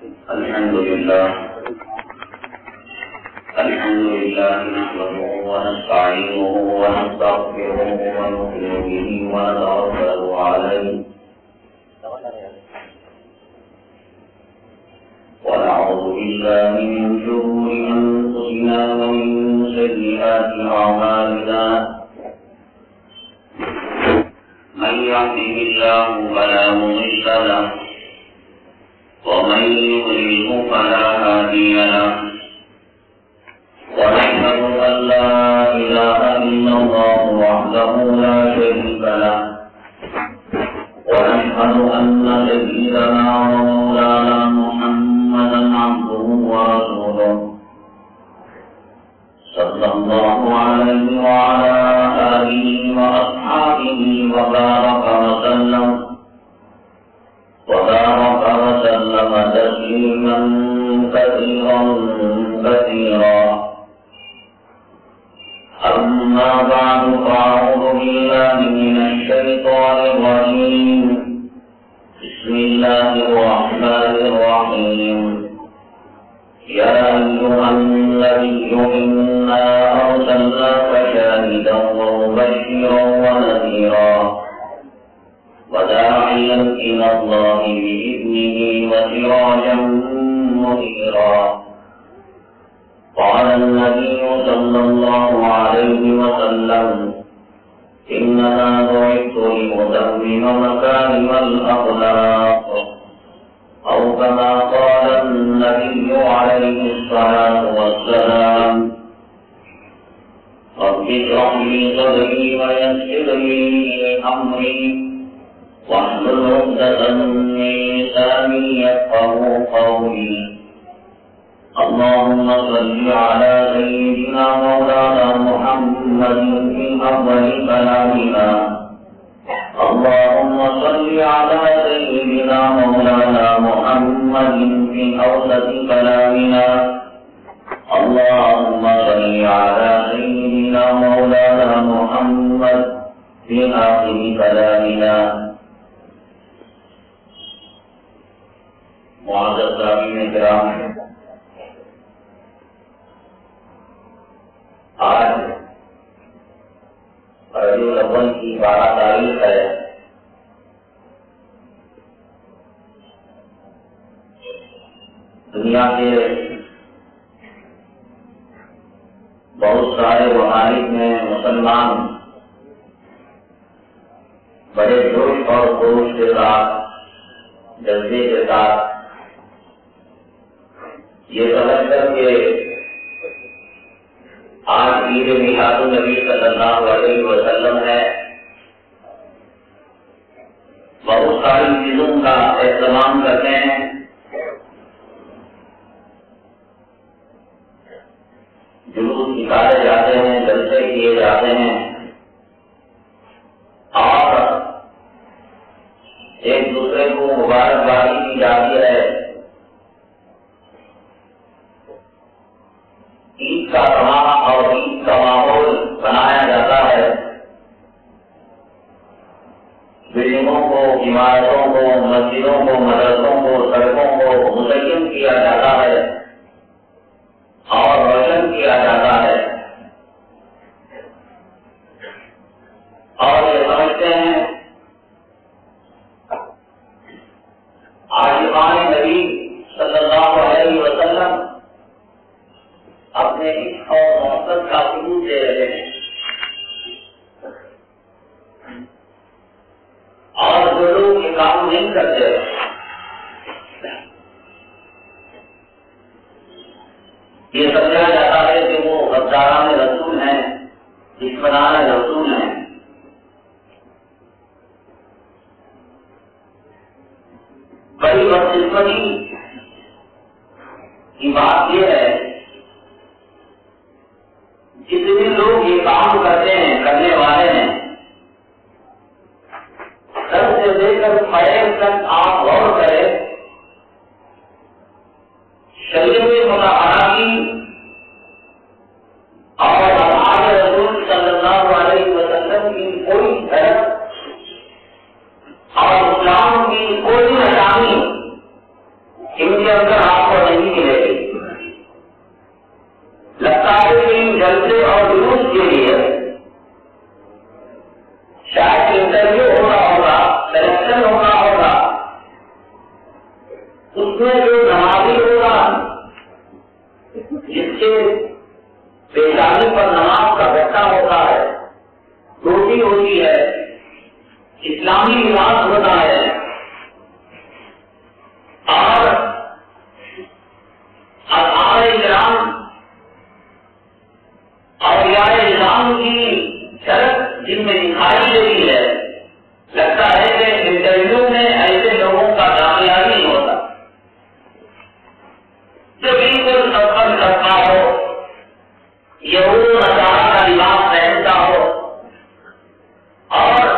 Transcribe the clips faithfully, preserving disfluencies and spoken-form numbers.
الحمد لله الحمد لله نحمده ونستعينه ونستغفره ونؤمن به ونتوكل عليه ونعوذ بالله من شرور أنفسنا ومن سيئات أعمالنا من يهده الله فلا مضل له ومن يضلله فلا هادي له ونشهد أن لا إله إلا الله وحده لا شريك له ونشهد أن سيدنا ومولانا محمدا عبده ورسوله صلى الله عليه وعلى آله وأصحابه وبارك وسلم وبارك وسلم تسليما كثيرا كثيرا. أما بعد فأعوذ بالله من الشيطان الرجيم. بسم الله الرحمن الرحيم. يا أيها النبي إنا أرسلناك شاهدا ومبشرا ونذيرا وداعيا إلى الله بإذنه وسراجا منيرا. قال النبي صلى الله عليه وسلم إنما بعثت لأتمم مكارم الأخلاق أو كما قال النبي عليه الصلاة والسلام. رب اشرح لي صدري ويسر لي أمري واحلل عقدة من لساني يفقهوا قولي. اللهم صل على سيدنا مولانا محمد في أول كلامنا. اللهم صل على سيدنا مولانا محمد في أوسط كلامنا. اللهم صل على سيدنا مولانا محمد في آخر كلامنا. معزز سامعین کرام، آج ربیع الاول کی بارہ تاریخ ہے. دنیا کے بہت سارے ممالک میں مسلمان بڑے جوش اور خروش کے ساتھ، جذبے کے ساتھ یہ سمجھ کر کے آج عید میلاد النبی صلی اللہ علیہ وسلم ہے، بہت ساری چیزوں کا اہتمام کرتے ہیں. جلوس نکالے جاتے ہیں، جلسے کیے جاتے ہیں اور ایک دوسرے کو مبارکبادی کی جاتی ہے. عید کا تمام اور عید کا ماحول بنایا جاتا ہے. بلڈنگوں کو، عمارتوں کو، مسجدوں کو، مدرسوں کو، سڑکوں کو مزین کیا جاتا ہے اور روشن کیا جاتا ہے، اور یہ سمجھتے ہیں عاشقان نبی صلی اللہ علیہ وسلم اپنے عشق اور محبت کا ثبوت دے رہے ہیں. اور جو لوگ یہ کام نہیں کرتے یہ سمجھا جاتا ہے کہ وہ غداران رسول ہیں، دشمنان رسول ہیں. بڑی بدقسمتی کی بات یہ ہے، جتنے لوگ یہ کام کرتے ہیں، کرنے والے ہیں، سب سے لے کر فیض تک آپ غور کریں، شریعت مطالعہ کی اور اصحاب رسول صلی اللہ علیہ وسلم کی کوئی طرف اور اسلام کی کوئی نشانی ان کے اندر جلسے اور جلوس کے لیے شاید انٹرویو ہو رہا ہوگا، سلیکشن ہو رہا ہوگا، اس میں جو نمازی ہوگا جس کے پیشانی پر نماز کا گٹا ہوتا ہے، روٹی ہوتی ہے، اسلامی لباس ہوتا ہے، اور اصحاب کرام اولیاء اسلام کی شرط جن میں دکھائی گئی ہے، لگتا ہے کہ انٹرویو میں ایسے لوگوں کا داخلہ ہی نہیں ہوتا جو بالکل سفر کرتا ہو، یہود نصارہ کا لباس پہنتا ہو، اور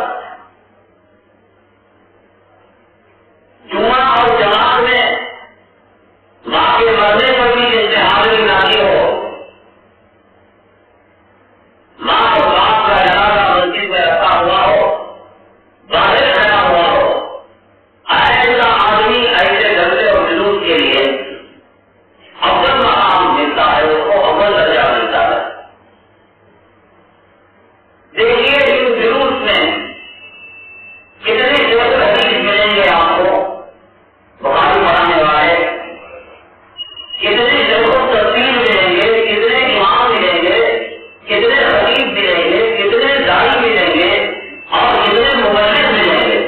جمعہ اور جماعت میں ماں کے مرنے پر بھی اشتہار میں نازل ہو، ماں اور باپ کا جنازہ مسجد میں رکھا ہوا ہو، باہر کھڑا ہوا ہو، ایسا آدمی ایسے جلسے اور جلوس کے لیے اول مقام ملتا ہے، اس کو اول درجہ ملتا ہے۔ دیکھیے اس جلوس میں کتنے جگہ حدیث ملیں گے آپ کو، بخاری پڑھانے والے کتنے جگہوں تفسیر ملیں گے، کتنے امام ملیں گے، کتنے خطیب ملیں گے، کتنے داعی ملیں گے، اور کتنے مبلغ ملیں گے۔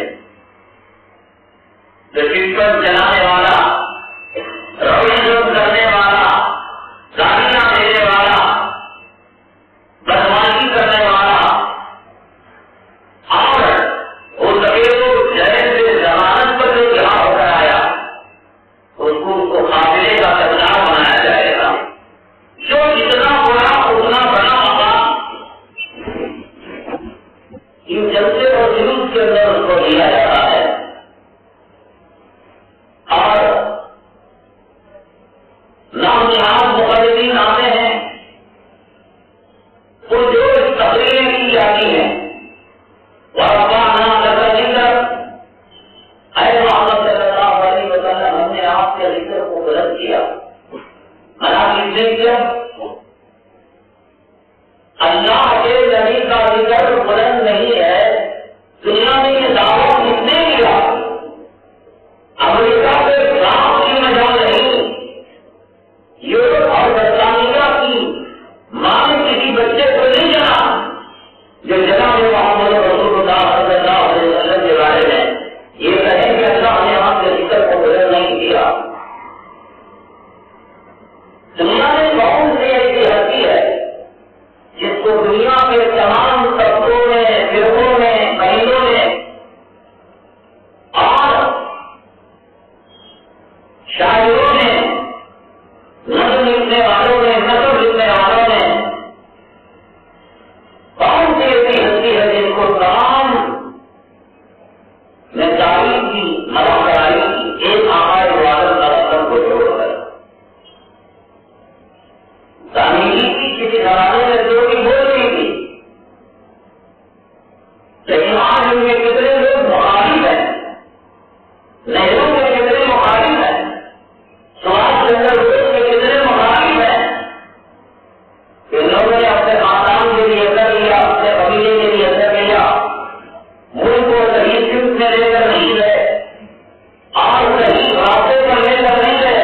جو ٹکٹ چلانے والا، روش کرنے والا، گالیاں دینے والا، بدماشی کرنے والا، اور وہ سفید جہیز سے ضمانت پر جو رہا ہو کر آیا، اس کو اس کو قابلے کا سردار بنایا جائے گا۔ جو جتنا بڑا اتنا بڑا مقام ان جلسے اور جلوس کے اندر اس کو دیا جاتا ہے، اور نام نام مقررین آتے ہیں، وہ جو اس تقریریں کی جاتی ہیں، وَرَفَعْنَا لَكَ ذِكْرَكَ، اے محمد صلی اللہ علیہ وسلم ہم نے آپ کے ذکر کو بلند کیا۔ منع کس نے کیا؟ اللہ کے نبی کا ذکر بلند نہیں ہے، دنیا میں یہ دعویٰ کس نے کیا؟ امریکہ کے خلاف کی مجال نہیں، یورپ اور برطانیہ کی ماں نے کسی بچے کو نہیں جانا جو جناب محمد رسول اللہ صلی اللہ علیہ وسلم کے بارے میں یہ کہیں کہ اللہ نے آپ کے ذکر کو بلند نہیں کیا۔ دنیا میں کون سی ایسی ہستی ہے جس کو دنیا کے تمام طبقوں میں، فرقوں میں، مہینوں میں اور شاعروں نے، نظم لکھنے والوں نے، نثر لکھنے والوں نے، کون سی ایسی ہستی ہے جن کو تمام نے تعریف کی، مدح کرائی کی، ایک آقائے عبادت کا رقم کو چھوڑ کر؟ تعمیری کی کسی زمانے میں جو بھی بول رہی تھی، لیکن آج ان میں کتنے لوگ مخالف ہیں، نہروں کے کتنے مخالف ہیں، سبھاش چندر بوس کے کتنے مخالف ہیں۔ ان لوگوں نے اپنے خاندان کے لیے اثر لیا، اپنے قبیلے کے لیے اثر لیا، ملک کو صحیح سمت میں لے کر نہیں گئے اور صحیح راستے پر لے کر نہیں گئے۔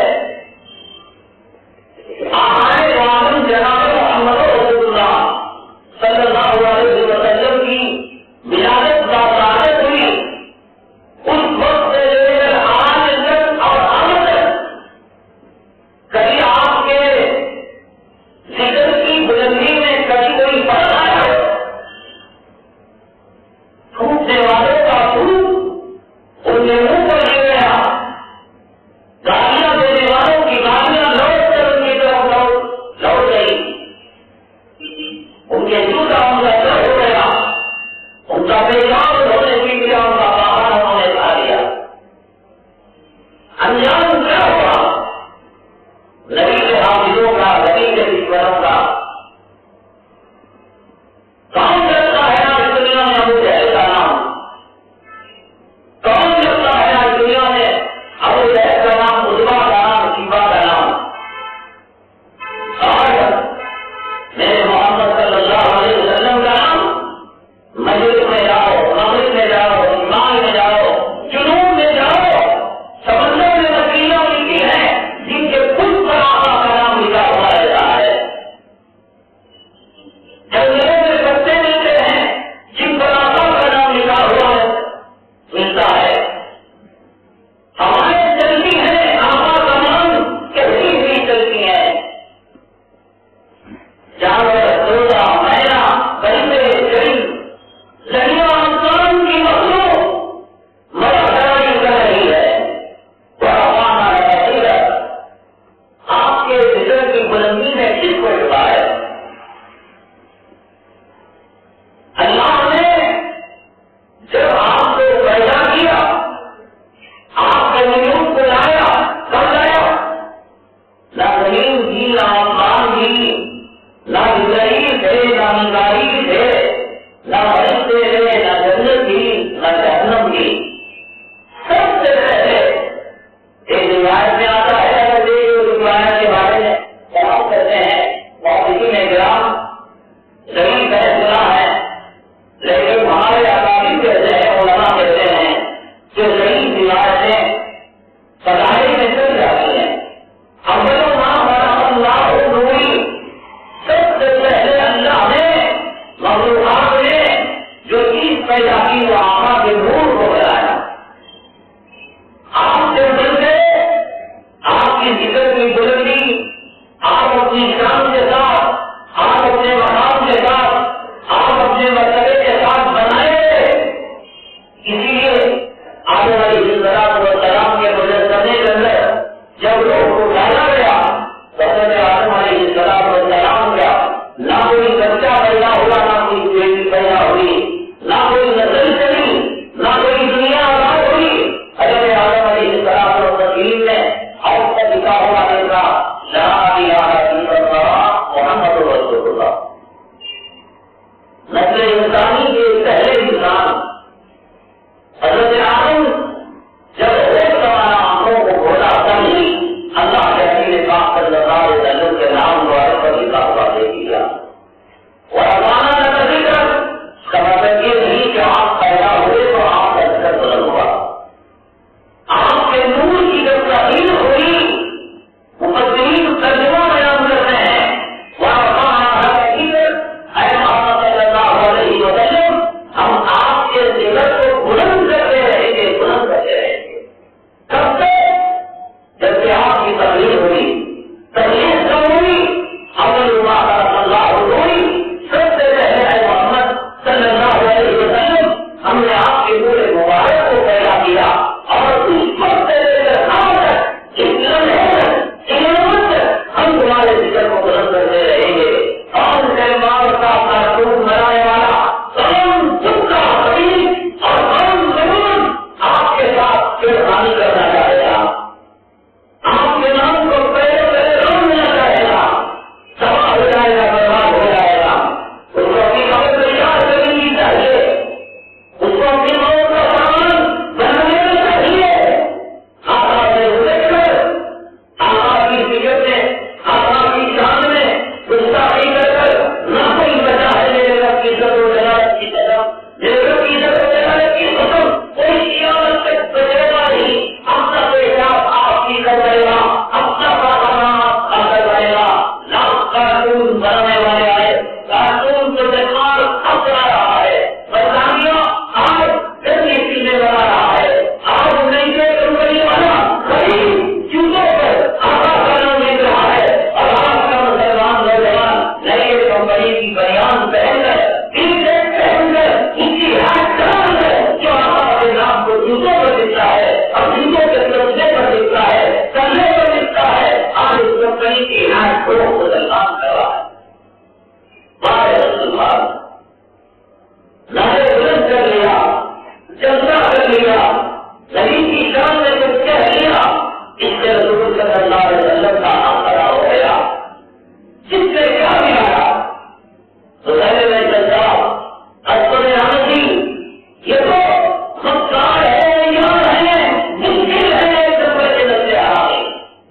ہمارے معلوم جناب محمد رسول اللہ صلی اللہ علیہ وسلم کی ولادت کا سعادت ہوئی، اس وقت سے لے کر آج تک اور آج تک کبھی آپ کے ذکر کی بلندی میں کبھی کوئی فرق آیا ہے؟ ٹوٹنے والوں کا ٹوٹ ان کے منہ پر گر گیا، گالیاں دینے والوں کی گالیاں لوٹ کر ان کی طرف لوٹ لوٹ گئی، ان کے جوتا ان کا سر ہو گیا، ان کا پیغام ہونے کی کیا، ان کا باہر انہوں نے کھا لیا۔ انجام کیا ہوا؟ نبی کے حافظوں کا، نبی کے دشمنوں کا۔ کون کرتا ہے آج دنیا میں ابو جہل کا نام؟ کون کرتا ہے آج دنیا میں ابو جہل کا نام، عتبہ کا نام، شیبہ کا نام؟ اور میرے اپنی بلندی، آپ اپنی شان کے ساتھ، آپ اپنے مقام کے ساتھ، آپ اپنے مرتبے کے ساتھ بنائے. اسی لیے آدم علیہ السلام کے مجسمے کے اندر جب لوگ کو ڈالا گیا تو حضرت آدم علیہ السلام کا نہ کوئی بچہ پیدا ہوا، نہ کوئی بیٹی پیدا ہوئی، نہ کوئی نسل چلی، نہ کوئی دنیا آباد ہوئی. حضرت آدم علیہ السلام اور تسلیم نے آپ کا لکھا ہوا دیکھا لا الہ الا اللہ محمد رسول اللہ. نسل انسانی کے پہلے انسان حضرت آدم جب ایک زمانہ آنکھوں کو کھولا تبھی اللہ کے رسول پاک صلی اللہ علیہ وسلم کے نام دوارے پر لکھا ہوا دیکھ لیا. اور امانہ نہ کبھی کر اس کا مطلب یہ نہیں کہ آپ پیدا ہوئے تو آپ کا ذکر بلند ہوا. آپ کے نور کی جب تحریر ہوئی مفسرین ترجمہ بیان کرتے ہیں اے محمد صلی اللہ علیہ وسلم ہم آپ کے ذکر کو بلند کرتے رہیں گے، بلند کرتے رہیں گے. کب تک؟ جب کہ آپ کی تحریر ہوئی، تحریر کب ہوئی؟ عمل اللہ ہوئی. سب سے پہلے اے محمد صلی اللہ علیہ وسلم ہم نے آپ کے پورے مبارک کو پیدا کیا اور اس وقت سے لے کر آج تک اس لمحے تک قیامت تک ہم تمہارے ذکر کو بلند کرتے رہیں گے. اور کلمات کا اپنا خون بنانے والا تمام دکھ کا حبیب اور تمام زبان آپ کے ساتھ چھیڑخانی کرنا چاہے گا، آپ کے نام کو پہلے پہلے روکنا چاہے گا، تباہ ہو جائے گا، برباد ہو جائے گا. اس کو اپنی خبر تیار کرنی چاہیے، اس کو اپنی موت کا سامان بنانا چاہیے. آپ سے دیکھ کر آپ کی فکر میں، آپ کی شان میں گستاخی کر کر نہ کوئی بچا ہے میرے رب کی عزت و جلالت کی قسم، میرے رب کی عزت و جلالت کی قسم کوئی قیامت تک بچے گا نہیں. اپنا پیشاب آپ کی کر رہے گا، اپنا پاکانہ کر رہے گا. لاکھ کارٹون بنانے والے آئے، کارٹون کو بیکار ہنس رہا ہے. برطانیہ آج گندی چیزیں بنا رہا ہے. آج نئی کمپنی والا خرید جوتوں پر آقا کا نام لکھ رہا ہے اور آج کا مسلمان نوجوان نئی کمپنی کی بنیان پہن کر پہن کر اس کی ہاتھ ڈال کر جو آقا کے نام کو جوتوں پر لکھتا ہے اور جوتوں کے سرسے پر لکھتا ہے، کندھے پر لکھتا ہے. آج اس کمپنی کی ہاتھ کو مسلمان کر رہا ہے. بارے مسلمان نعرے بلند کر لیا، جلسہ کر لیا، نبی کی شان میں کچھ کہہ لیا، اس سے رسول صلی اللہ علیہ وسلم کا نام کھڑا ہو گیا. جس سے کیا ملا تو پہلے میں چلتا اصل آنندی یہ تو مکار ہے، یار ہے، مشکل ہے. ایک نمبر کے نسلے آ گئی.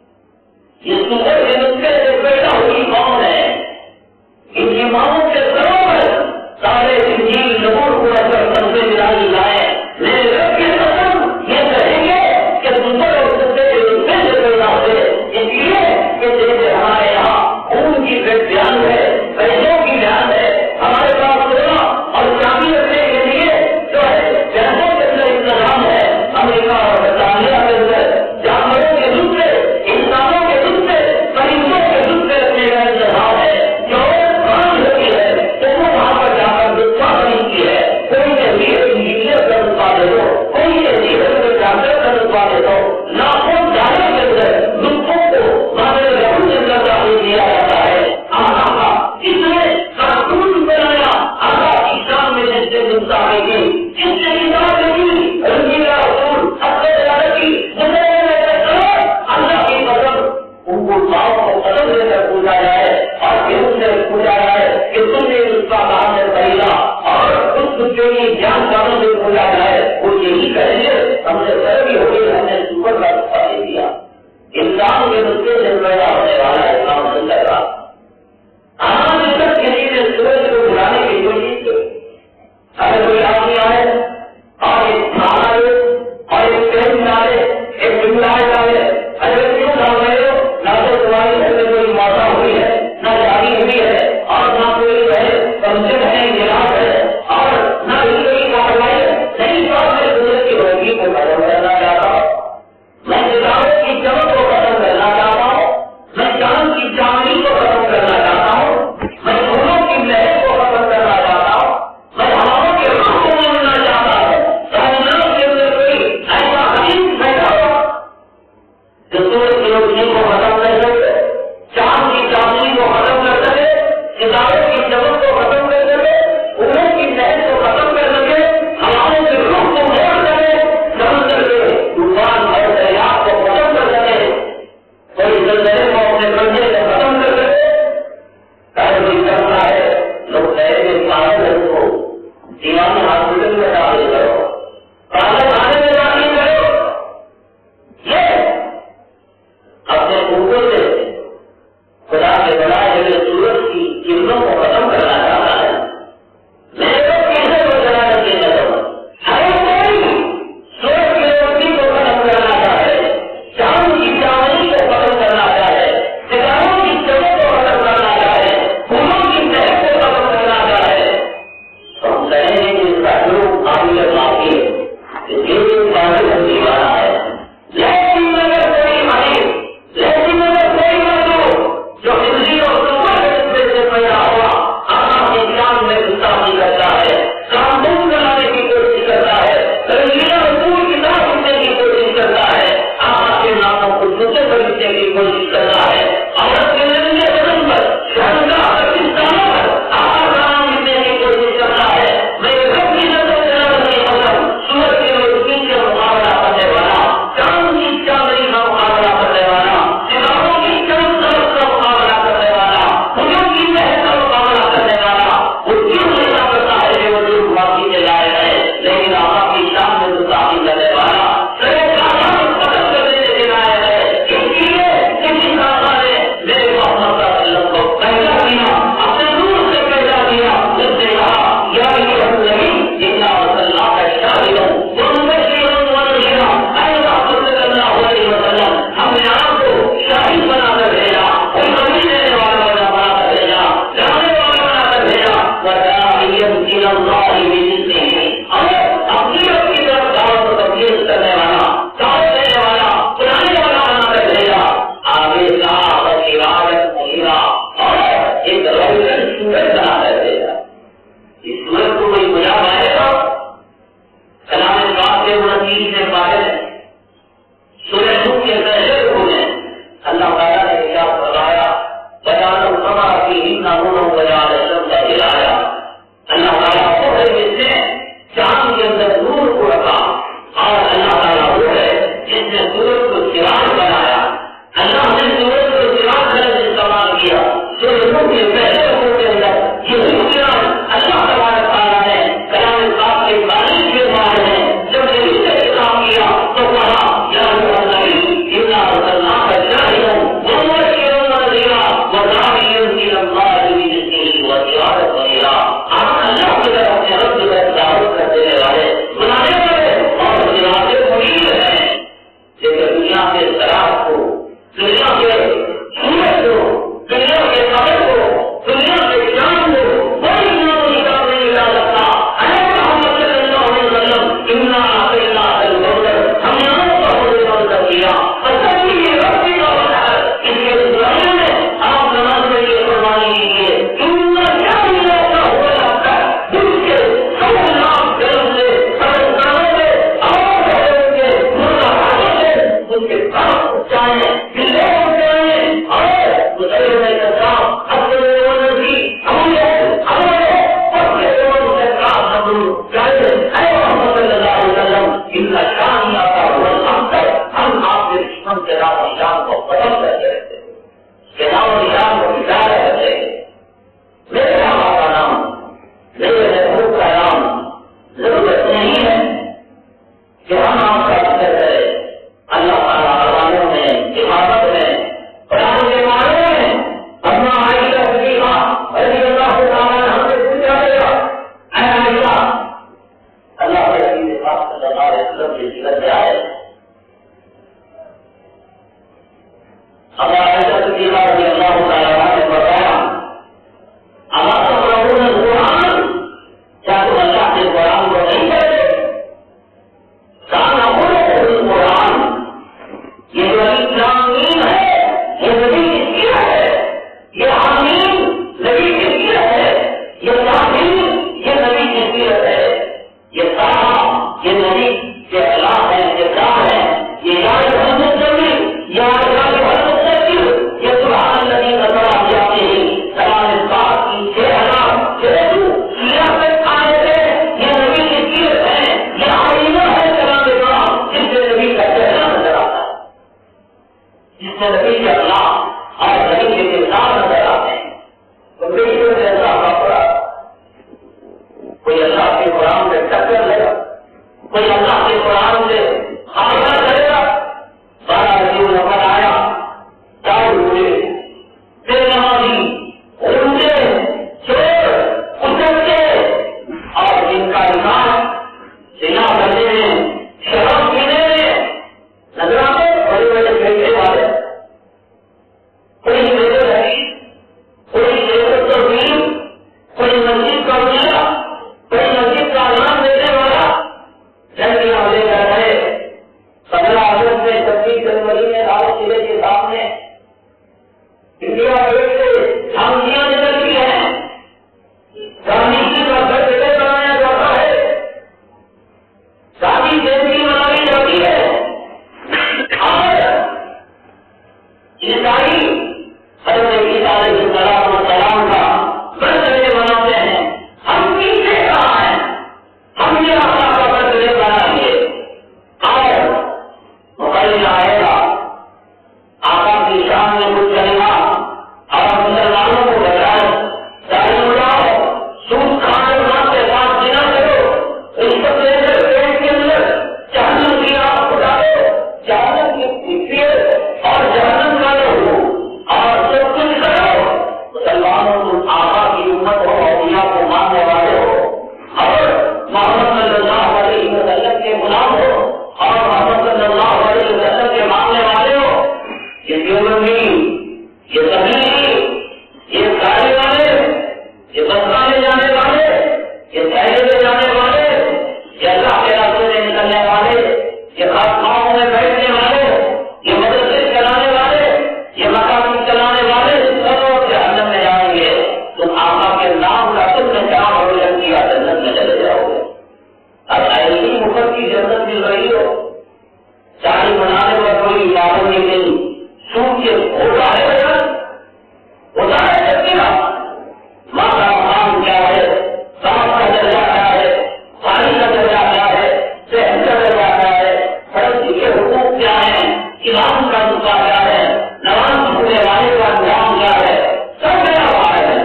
اس نمبر کے نسلے سے پیدا ہوئی کون ہے؟ ان کی ماؤں کے سروں پر سارے انجیل نور کو اثر بنتے ملائی لائے. میرے رب کی قسم یہ کہیں گے کہ نمبر اور سطح کے رتبے سے پیدا ہوئے، اس لیے کہ جیسے ہمارے یہاں خون کی بیان ہے، پیسوں کی بیان ہے، ہمارے پاس سونا اور چاندی رکھنے کے لیے جو ہے پیسوں کے اندر انتظام ہے. امریکہ اور برطانیہ کے اندر جانوروں کے دودھ سے، انسانوں کے دودھ سے، پرندوں کے دودھ سے رکھنے کا انتظام ہے. جو کام ہوتی ہے تو وہ وہاں پر جا کر دکھا بنتی ہے. کوئی کہتی ہے انجینئر کا رتبہ دے دو، کوئی کہتی ہے ڈاکٹر کا رتبہ دے دو. لاکھوں جانور کے اندر لطفوں کو مانے رہن کے اندر داخل کیا جاتا ہے. آقا اس نے کارٹون بنایا، آقا کی شان میں جس سے گستاخی کی، جس نے کتاب لکھی، رنگیلا رسول اپنے کی اللہ کی قسم ان کو دعاؤں کو قدم لے کر پوچھا جائے اور پھر ان سے پوچھا جائے کہ تم نے اس کا کام سے خریدا اور اس جو یہ جان کاموں سے پوچھا جائے وہ یہی کہیں گے ہم نے سر بھی ہو گئی، ہم نے سپر کا رستہ دے دیا. انسان کے نسخے سے پیدا ہونے والا اسلام نہیں کر رہا. آج تک کسی نے سورج کو بلانے کی کوشش کی. اگر کوئی آدمی آئے اور ایک کھانا لے اور ایک پین ڈالے، ایک بملائے ڈالے، اگر کیوں ڈال رہے ہو؟ نہ تو تمہاری گھر میں کوئی ماتا ہوئی ہے، نہ شادی ہوئی ہے، اور نہ کوئی ہے فنکشن ہے، گلاس ہے، اور نہ ہی کوئی کاروائی ہے. نہیں بات میں قدرت کی روشنی کو ختم کرنا چاہتا ہوں، میں ستاروں کی چمک کو ختم کرنا چاہتا ہوں. جو سورج کی روشنی کو ختم کر سکے، چاند کی چاندنی کو ختم کر سکے، ستاروں کی چمک کو ختم کر سکے، پھولوں کی لہر کو ختم کر سکے، ہواؤں کے رخ کو موڑ سکے، سمندر کے طوفان اور دریافت کو ختم کر سکے، کوئی زلزلے کو اپنے کنڈے سے ختم کر سکے، بھی کرنا ہے لوگ ایسے پاگل کو دیوانی ہاسپٹل میں داخل کرو، پاگل خانے میں داخل کرو، یہ اپنے اوپر سے خدا کے بنائے ہوئے سورج کی کرنوں کو ختم کرنا چاہتا ہے. میرے کو کیسے کو چلانے کی نظر ہر کوئی سورج کی روشنی کو ختم کرنا چاہے، چاند کی چاندنی کو ختم کرنا چاہے، ستاروں کی چمک کو ختم کرنا چاہے، پھولوں کی لہر کو ختم کرنا چاہے، تو ہم کہیں گے کہ اس کا جو قابل معافی ہے، یہ قابل دیوانہ ہے. لیکن اگر کوئی مریض، لیکن اگر کوئی مزدور جو ہندی اور سپر حصے سے پیدا ہوا آقا کے کام میں گستاخی کرتا ہے، قانون بنانے کی کوشش کرتا ہے، رنگیلا رسول کی نام سننے کی کوشش کرتا ہے، آقا کے ناموں کو جوتے خریدنے کی کوشش کرتا ہے، عورت کے ننگے بدن پر شرمگاہ پاکستانوں پر آقا کا نام لینے کی کوشش کرتا ہے، میرے رب کی نظر جلال کی قدم سورج کی روشنی سے مقابلہ کرنے والا، چاند کی چاندنی کا مقابلہ کرنے والا، ستاروں کی چمک دمک کا مقابلہ کرنے والا، پھولوں کی لہر کا مقابلہ کرنے والا، وہ کیوں ایسا کرتا ہے کہ وہ جو معافی کے لائق ہے، لیکن آقا کی شان میں گستاخی کرنے والا سرے کائنات ختم کر دینے کے لائق ہے. اس لیے کسی آقا نے میرے محمد صلی اللہ علیہ وسلم کو پیدا کیا، اپنے نور سے پیدا کیا، اس نے کہا یا ایھا النبی انا ارسلناک شاہدا ومبشرا ونذیرا، اے محمد صلی اللہ علیہ وسلم ہم نے آپ کو شاہد بنا کر بھیجا، خوشخبری دینے والا بنا کر بھیجا، ڈرانے والا بنا کر بھیجا، وداعیا الی اللہ باذنہ، اور اپنی رب کی طرف دعوت و تبلیغ کرنے والا، دعوت دینے والا، بلانے والا بنا کر بھیجا. آگے کہا وسراجا منیرا، اور ایک روشن سورج بنا کر بھیجا. اس سورج کو کوئی بجا پائے گا؟ کلام پاک کے انتیس سے پائے سورج نور کے پہلے رکوع میں اللہ تعالیٰ نے ارشاد فرمایا وجعل القمر فیہن نورا وجعل الشمس ضیاء. اللہ تعالیٰ وہ ہے جس نے چاند کے اندر نور کو رکھا، اور اللہ تعالیٰ وہ ہے جس نے سورج کو چراغ بنایا. اللہ نے سورج کو چراغ کا استعمال کیا. سورج نور کے پہلے رکوع کے اندر یہ چراغ اللہ تبارک تعالیٰ نے کلام پاک کے تعریف کے بارے میں جب نبی سے خطاب کیا تو کہا یا ایھا النبی انا ارسلناک شاہدا ومبشرا ونذیرا وداعیا الی اللہ باذنہ وسراجا منیرا. آپ اللہ کی طرف اپنے رب کی طرف دعوت کر دینے والے، بلانے والے اور سراج منیر ہیں. لیکن دنیا کے سراج کو، دنیا کے سورج کو، دنیا کے قمر کو، دنیا کے چاند کو کوئی نام نکال نہیں لا سکتا. اے محمد صلی اللہ علیہ وسلم انا اعطیناک الکوثر، ہم نے آپ کو حوض کوثر دیا. فصلی لربک وانحر، اس کے دعائیں میں آپ نماز میں یہ قربانی کیجیے. ان شانئک هو الابتر، دل کے سب نام گرم سے سرکاروں سے آواز کریں گے، مردہ ہاتھوں سے ان کے کام پہنچائیں، دلے پہنچائیں، اور مسلم کا کام اپنے نبی ہمارے ہمارے اپنے سے کام ہم چاہتے اے محمد صلی اللہ علیہ وسلم ان کا شان آتا ہوا الابتر. ہم آپ کے دشمن کے نام و نشان کو ختم کر دیتے ہیں، کے نام و نشان کو مٹا رہتے ہیں. میرے آقا کا نام، میرے محبوب کا نام ضرورت نہیں ہے کہ ہم آپ کا ذکر کریں. اللہ تعالیٰ قرآنوں میں، عبادت میں، قرآن کے معنوں میں اپنا عائشہ صدیقہ رضی اللہ تعالیٰ عنہا سے پوچھا گیا اے عائشہ اللہ کے حبیب پاک صلی اللہ علیہ وسلم کی ذکر کیا ہے؟ اللہ جس میں نبی کے اللہ اور نبی کے کردار نظر آتے ہیں. تو بالکل ایسا کپڑا کوئی اللہ کے قرآن سے ٹکر لے گا, کوئی اللہ کے قرآن سے حملہ کرے گا. سارا رسول نمبر آیا, چار ہوئے, پھر نمازی اونچے چور اچھلتے اور جن کا ایمان زنا کرنے میں, شراب پینے میں نظر آتے, بڑے بڑے بیٹھے والے, کوئی میرے رہی, کوئی میرے توحید, کوئی مسجد کا ملا, کوئی مسجد کا نام دینے والا, جنگی والے کر رہے. پندرہ اگست میں چھبیس جنوری میں لال قلعے کے سامنے انڈیا گیٹ سے جھانکیاں نکلتی ہیں, گاندھی جی کا گھر جگہ بنایا جاتا ہے, گاندھی جینتی منائی جاتی ہے, اور عیسائی حضرت عیسیٰ علیہ السلام والسلام کا برتھڈے مناتے ہیں. ہم پیچھے کہاں ہیں, ہم یہ آقا کا برتھڈے منائیں گے. اور مقرر آئے گا, آقا کی شان میں کچھ کرے گا اور مسلمانوں کو بتائے داڑھی اڑاؤ, سود کھانے والوں کے ساتھ جنا کرو, رشوت لے کر پیٹ کے اندر جہنم کی آگ اٹھا دو, جہنم کی فکر اور جہنم کا لو اور سب کچھ کرو. مسلمانوں کو آقا کی امت ہو, اولیاء کو ماننے والے ہو اور محمد صلی اللہ علیہ وسلم کے غلام ہو اور محمد صلی اللہ علیہ وسلم کے ماننے والے ہو. یہ دیوبندی, یہ تبلیغی, یہ گاڑی والے, یہ بسرا لے جانے والے, یہ تھیلے لے جانے والے, یہ اللہ کے راستے میں نکلنے والے, یہ خاتماؤں میں بیٹھنے والے, یہ مدرسے چلانے والے, یہ مقامی چلانے والے, سب جہنم میں جائیں گے. تم آقا کے نام کا تم نے کیا آویزن کیا, جنت میں چلے جاؤ گے. اب ایسی مفت کی جنت مل رہی ہو, داڑھی بنانے کا کوئی یاد نہیں گئی, سود کے ہوتا ہے ہوتا ہے سکتا, ماں کا مقام کیا ہے, سانپ کا درجہ کیا ہے, پانی کا درجہ کیا ہے, صحت کا درجہ کیا ہے, پڑوسی کے حقوق کیا ہے, امام کا دفاع کیا ہے, نماز پڑھنے والے کا انجام کیا ہے, سب میرا بھائی ہے.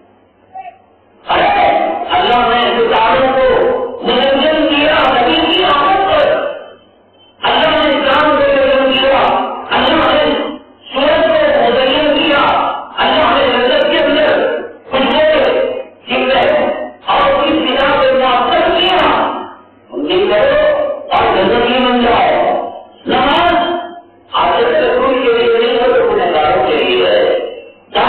ارے اللہ نے ستاروں کو منظم کیا نبی کی آمد پر, اللہ نے اسلام کو منظم کیا, اللہ نے سورج کو مزین کیا, اللہ نے نظر کے اندر خوشبو جملے اور اس بنا پہ معطل کیا. امید کرو اور زندگی بن جاؤ. نماز آج رسول کے لیے نہیں ہے, تو گنہگاروں کے لیے ہے.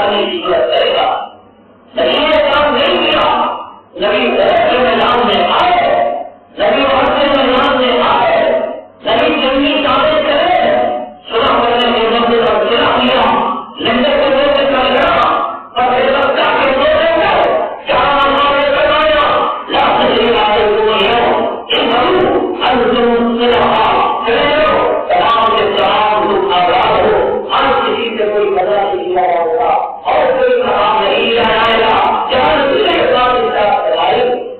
کرنے کی ضرورت کرے گا. نبی نے کام نہیں کیا. نبی غیرت کے میدان میں آئے, نبی وقت کے میدان میں آئے, نبی جنگی کامیں کرے, سلام کرنے کے موقع پر چلا لیا, لندن کے موقع پر لڑا, اور پھر وقت کے موقع پر چار ماہ کروایا. لاکھ سے آئے ہوئے ہو ان بھرو انتم صلحا کرو, تمام کے تمام لوگ آزاد ہو. ہر کسی سے کوئی بدلا نہیں کیا ہوگا اور کوئی کام نہیں لائے گا. جہاں دوسرے کے بعد اس کا کرائے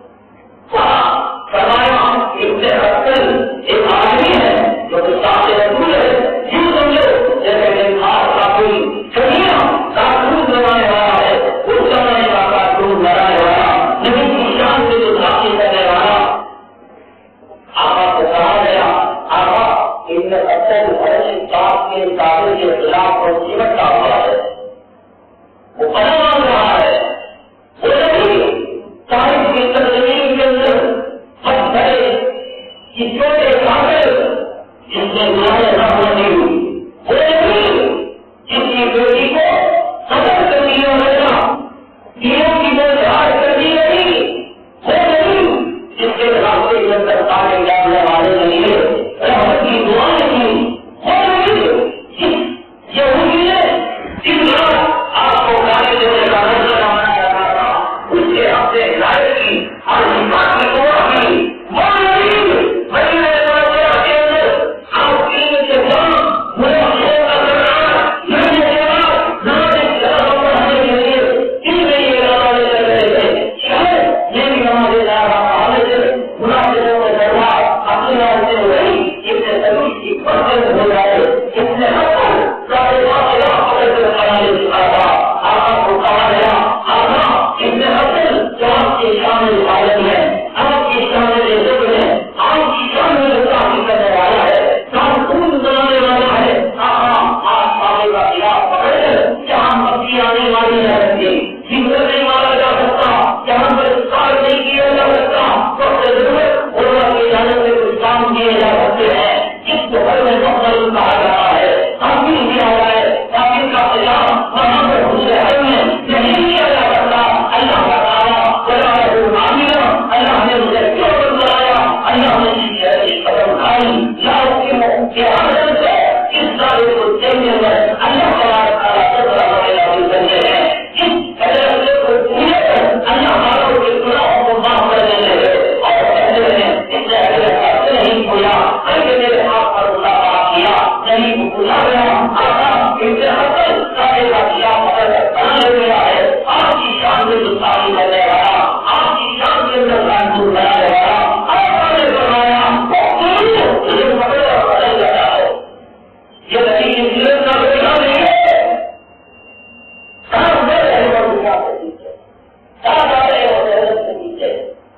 فرمایا ابن حسن ایک آدمی ہے جو گستاخ رسول ہے. یوں سمجھو جیسے کہ خاص کا کوئی کمیاں کارٹون بنانے والا ہے, اس زمانے کا کارٹون بنانے والا, نبی کی شان سے جو تاثیر کرنے والا. آقا کو کہا گیا آقا ابن حسن ہر کتاب کے کاغذ کے خلاف اور سمٹتا ہوا ہے, وہ پناہ مانگ رہا ہے. وہ نہیں صاحب کی سرزمین کے اندر ہم بھرے کسوں کے کاغذ جس نے گناہ نہ نہیں, وہ نہیں جس کی بیٹی کو قتل کر دیا گیا, دینوں کی بوجھار کر دی گئی, وہ نہیں جس کے راستے کے اندر سارے جاننے والے نہیں ہے, رحمت کی دعائیں کی, وہ نہیں جس یہودی نے دن رات آپ کو گانے دینے کا نظر آنا چاہتا تھا, اس کے ہفتے ہدایت کی ہر بات کی دعا کی, وہ نہیں بڑی مہربانی کے اندر آپ تین کے بعد مجھے افسوس کا کرنا نہیں دینا نماز ادھر پڑھانے کے لیے اس میں یہ ارادہ لے کر رہے تھے. شاید یہ بھی نماز ادھر پڑھانے سے منافقوں میں دروا اپنی نام سے نہیں اس سے سبھی کی فرض ہو جائے. اس نے ہر سارے واقعات پکڑ کر کھانے سکھا تھا. آپ کو کہا گیا آقا ابن حسن جو آپ کی شامل عالم ہے, آپ کی شامل ذکر ہے, آپ کی شامل تعریف کرنے والا ہے, تعلق بنانے والا ہے. آقا آپ آگے کا خلاف پکڑ کر جہاں مکی آنے والی ہے رکھے ذکر نہیں مارا جا سکتا, جہاں پر استعمال نہیں کیا جا سکتا, وقت ضرورت علماء کی اجازت سے کچھ کام کیے جا سکتے ہیں. اس دفعہ میں مقبول کہا جاتا ہے, تعبیر کیا ہوا ہے, تعبیر کا خلاف وہاں پر دوسرے حل میں نہیں کیا جا سکتا. اللہ کا تعالیٰ اللہ نے مجھے کیوں بتلایا, اللہ نے اس قدم اٹھائی لاؤ کے حاصل سے اس سارے کو چلنے میں اللہ تعالیٰ کرتے ہیں. اس فیصلے کو پورے کر اللہ تعالیٰ کے گناہوں کو معاف کر دیتے ہیں اور کہتے ہیں اس نے اگر ایسے نہیں کیا بلکہ میرے ہاتھ پر اللہ پاک کیا نہیں بلا گیا. آقا ابن حسن سارے کا کیا مدد بنا گیا ہے. آپ کی شان میں جو ساری کرنے والا, آپ کی شان کے اندر کانٹور بنانے والا, آپ نے فرمایا مجھے پکڑ اور بدل جاتا ہے. یہ نبی کی سیرت کا بیٹا نہیں ہے. کہاں بڑھ رہے ہو دنیا سے نیچے, کہاں جا رہے ہو جہنم سے نیچے,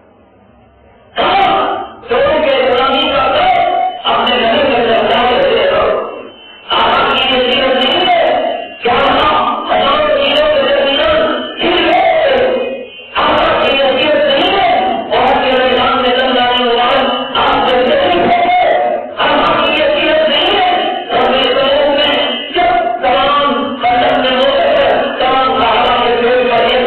کہاں لوگوں کے غلامی کا کر اپنے نبی کے درجات دے رہے ہو. آپ کی یہ سیرت نہیں ہے کیا ہزاروں چیزوں کے درمیان ہل گئے. آپ کی یہ سیرت نہیں ہے بہت کے میدان میں لگ جانے کے بعد آپ جلدی نہیں ہوتے. آپ کی یہ سیرت نہیں ہے اپنے لوگوں میں جب تمام قدم میں ہو کر تمام صحابہ کے پیڑ پر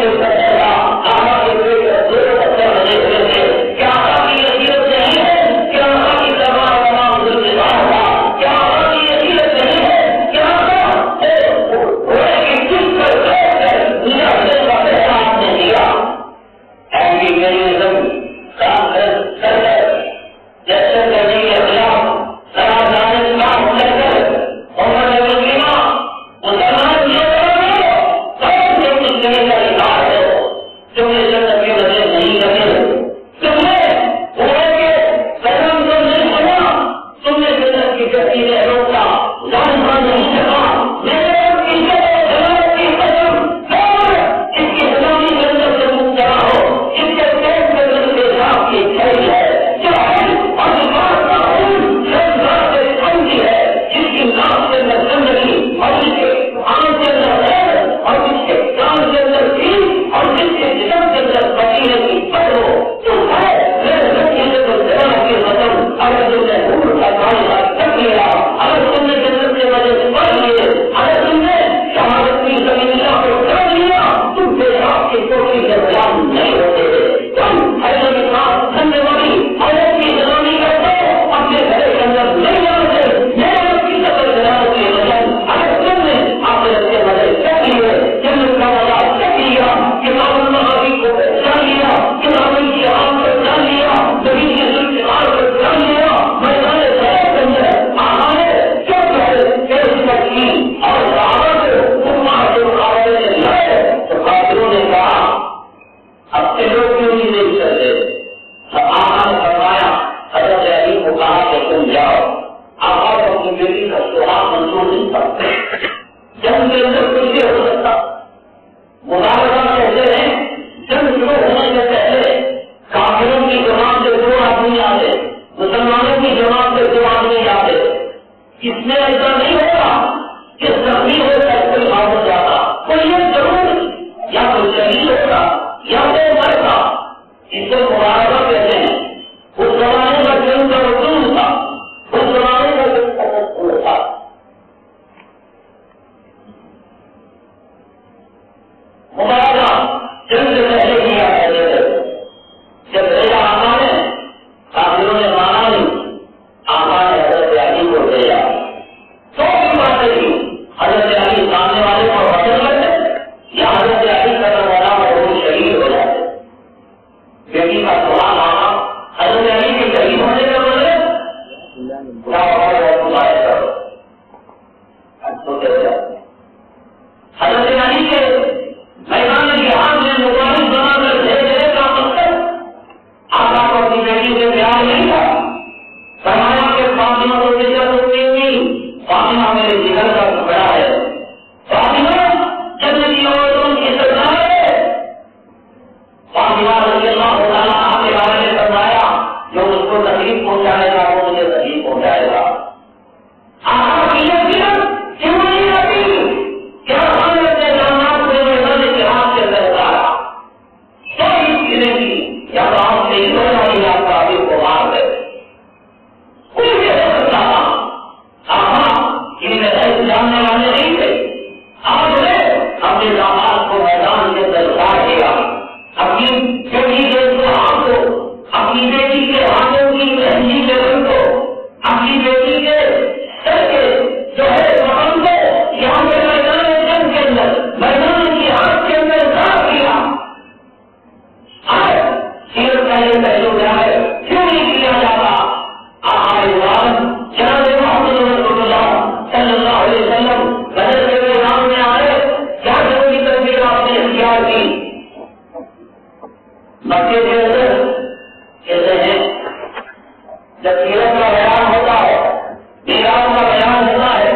مکے کے اندر کہتے ہیں جب سیرت کا بیان ہوتا ہے، میراث کا بیان ہوتا ہے،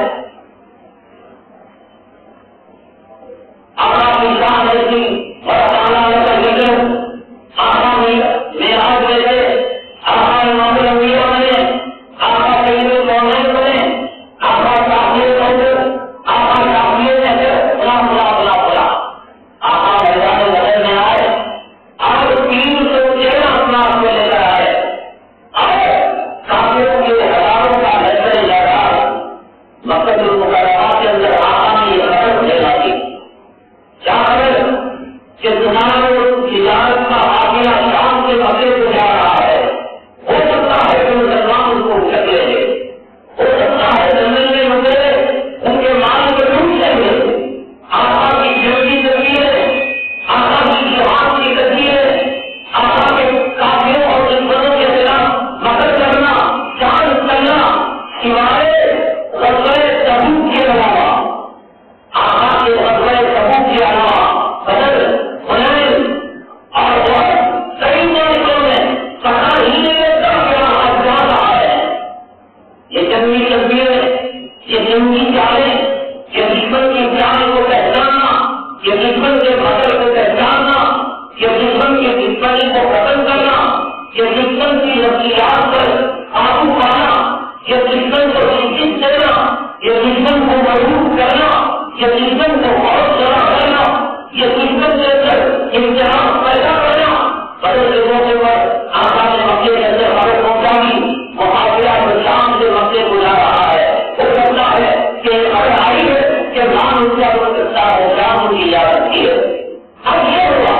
آقا کی شان ایسی اور تعالیٰ کا ذکر، آقا میراث میں سے آقا امام الانبیاء بنے، آقا سید الکونین بنے، آقا شافی القدر، آقا شافی النصر، بلا بلا بلا بلا آقا میدان بدر میں آئے، آپ تین سو تیرہ اپنا کو لے کر آئے، آئے کافروں کے ہزاروں کا لشکر لگا مکہ المکرمہ کے اندر آقا نے یہ خبر پھیلا دی کیا خبر کہ تمہارے تجارت کا حامیہ شام کے مکے کو جا رہا ہے، ہو سکتا ہے کہ مسلمان ان کو اٹھک لے لے، ہو سکتا ہے جنگل میں مکے ان کے مال کو ڈوب جائیں گے، آقا کی جنگی تصویریں، آقا کی جہاد کی تصویریں، آقا کے کافروں اور دشمنوں کے خلاف مدد کرنا، جان کرنا، سوائے غزوہ تبوک کے علاوہ، آقا کے غزوہ تبوک کے علاوہ بدر، حنین اور کئی موقعوں میں پتا ہی نہیں لگتا کہ آج جا رہا ہے۔ یہ جنگی تصویریں، یہ جنگی چالیں، یہ دشمن کی جان کو پہچاننا، یہ دشمن کے بدر کو پہچاننا، یہ دشمن کی دشمنی کو ختم کرنا، یہ دشمن کی نفسیات پر قابو پانا، یہ دشمن کو شکست دینا، یہ دشمن کو مضبوط کرنا، یہ دشمن کو بہت بڑا کرنا، یہ دشمن کے اندر امتحان پیدا کرنا، بدر کے موقع پر آقا نے مکے کے اندر خبر پہنچا دی، محاورہ شام سے مکے کو جا رہا ہے، ہو سکتا ہے کہ خبر آئی ہے کہ نام ان کا ہو سکتا ہے، شام ان کی اجازت کی ہے۔ اب یہ ہوا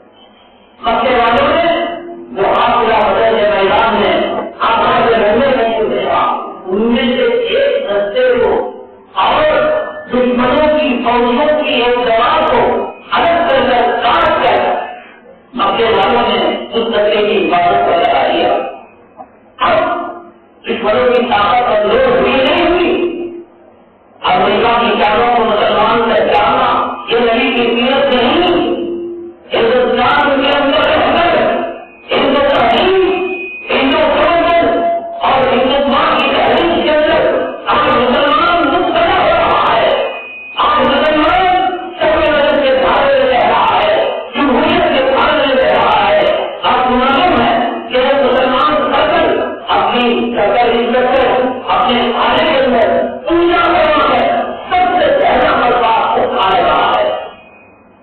مکے والوں نے محاورہ بدر کے میدان میں آقا سے لڑنے نہیں دیکھا، ان میں سے ایک دستے کو اور دشمنوں کی فوجوں کی ایک جواب کو الگ کر کر کاٹ کر مکے والوں نے اس دستے کی حفاظت پر لگا دیا۔ اب دشمنوں کی طاقت کمزور ہوئی نہیں ہوئی، امریکہ کی چالوں کو مسلمان پہچاننا یہ نبی کی سیرت نہیں، ہندوستان کے اندر رہ کر ہندو تحریر، ہندو سمجھ اور ہندوستان کی تحریر کے اندر آج مسلمان مبتلا ہو رہا ہے، آج مسلمان سب نظر کے دھارے رہ رہا ہے، جمہوریت کے دھارے رہ رہا ہے۔ آپ معلوم ہے کہ مسلمان سرکل اپنی سرکل انسپیکٹر اپنے تھانے کے اندر پوجا کرنا ہے، سب سے پہلا مرتبہ اٹھا رہا ہے،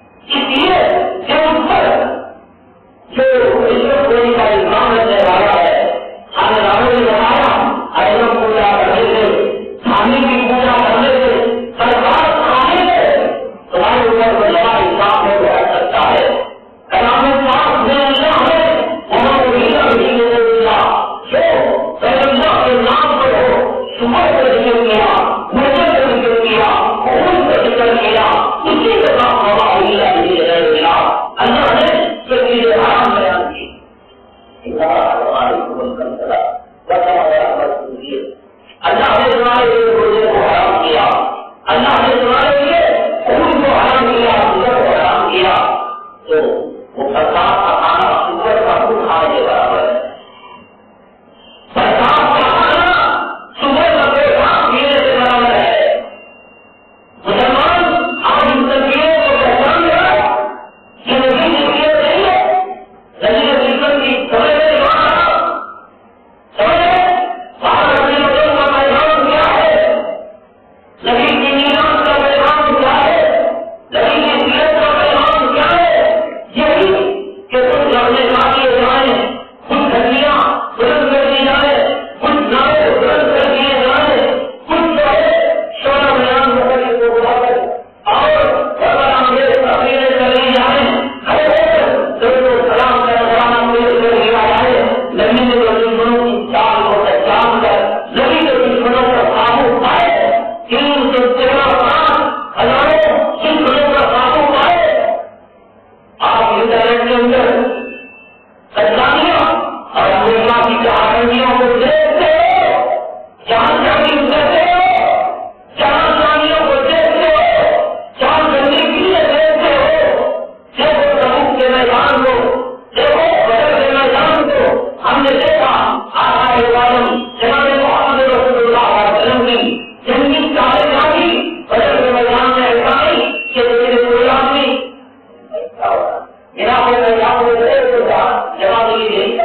علاقے میں جاؤں گے تو جمع کیجیے.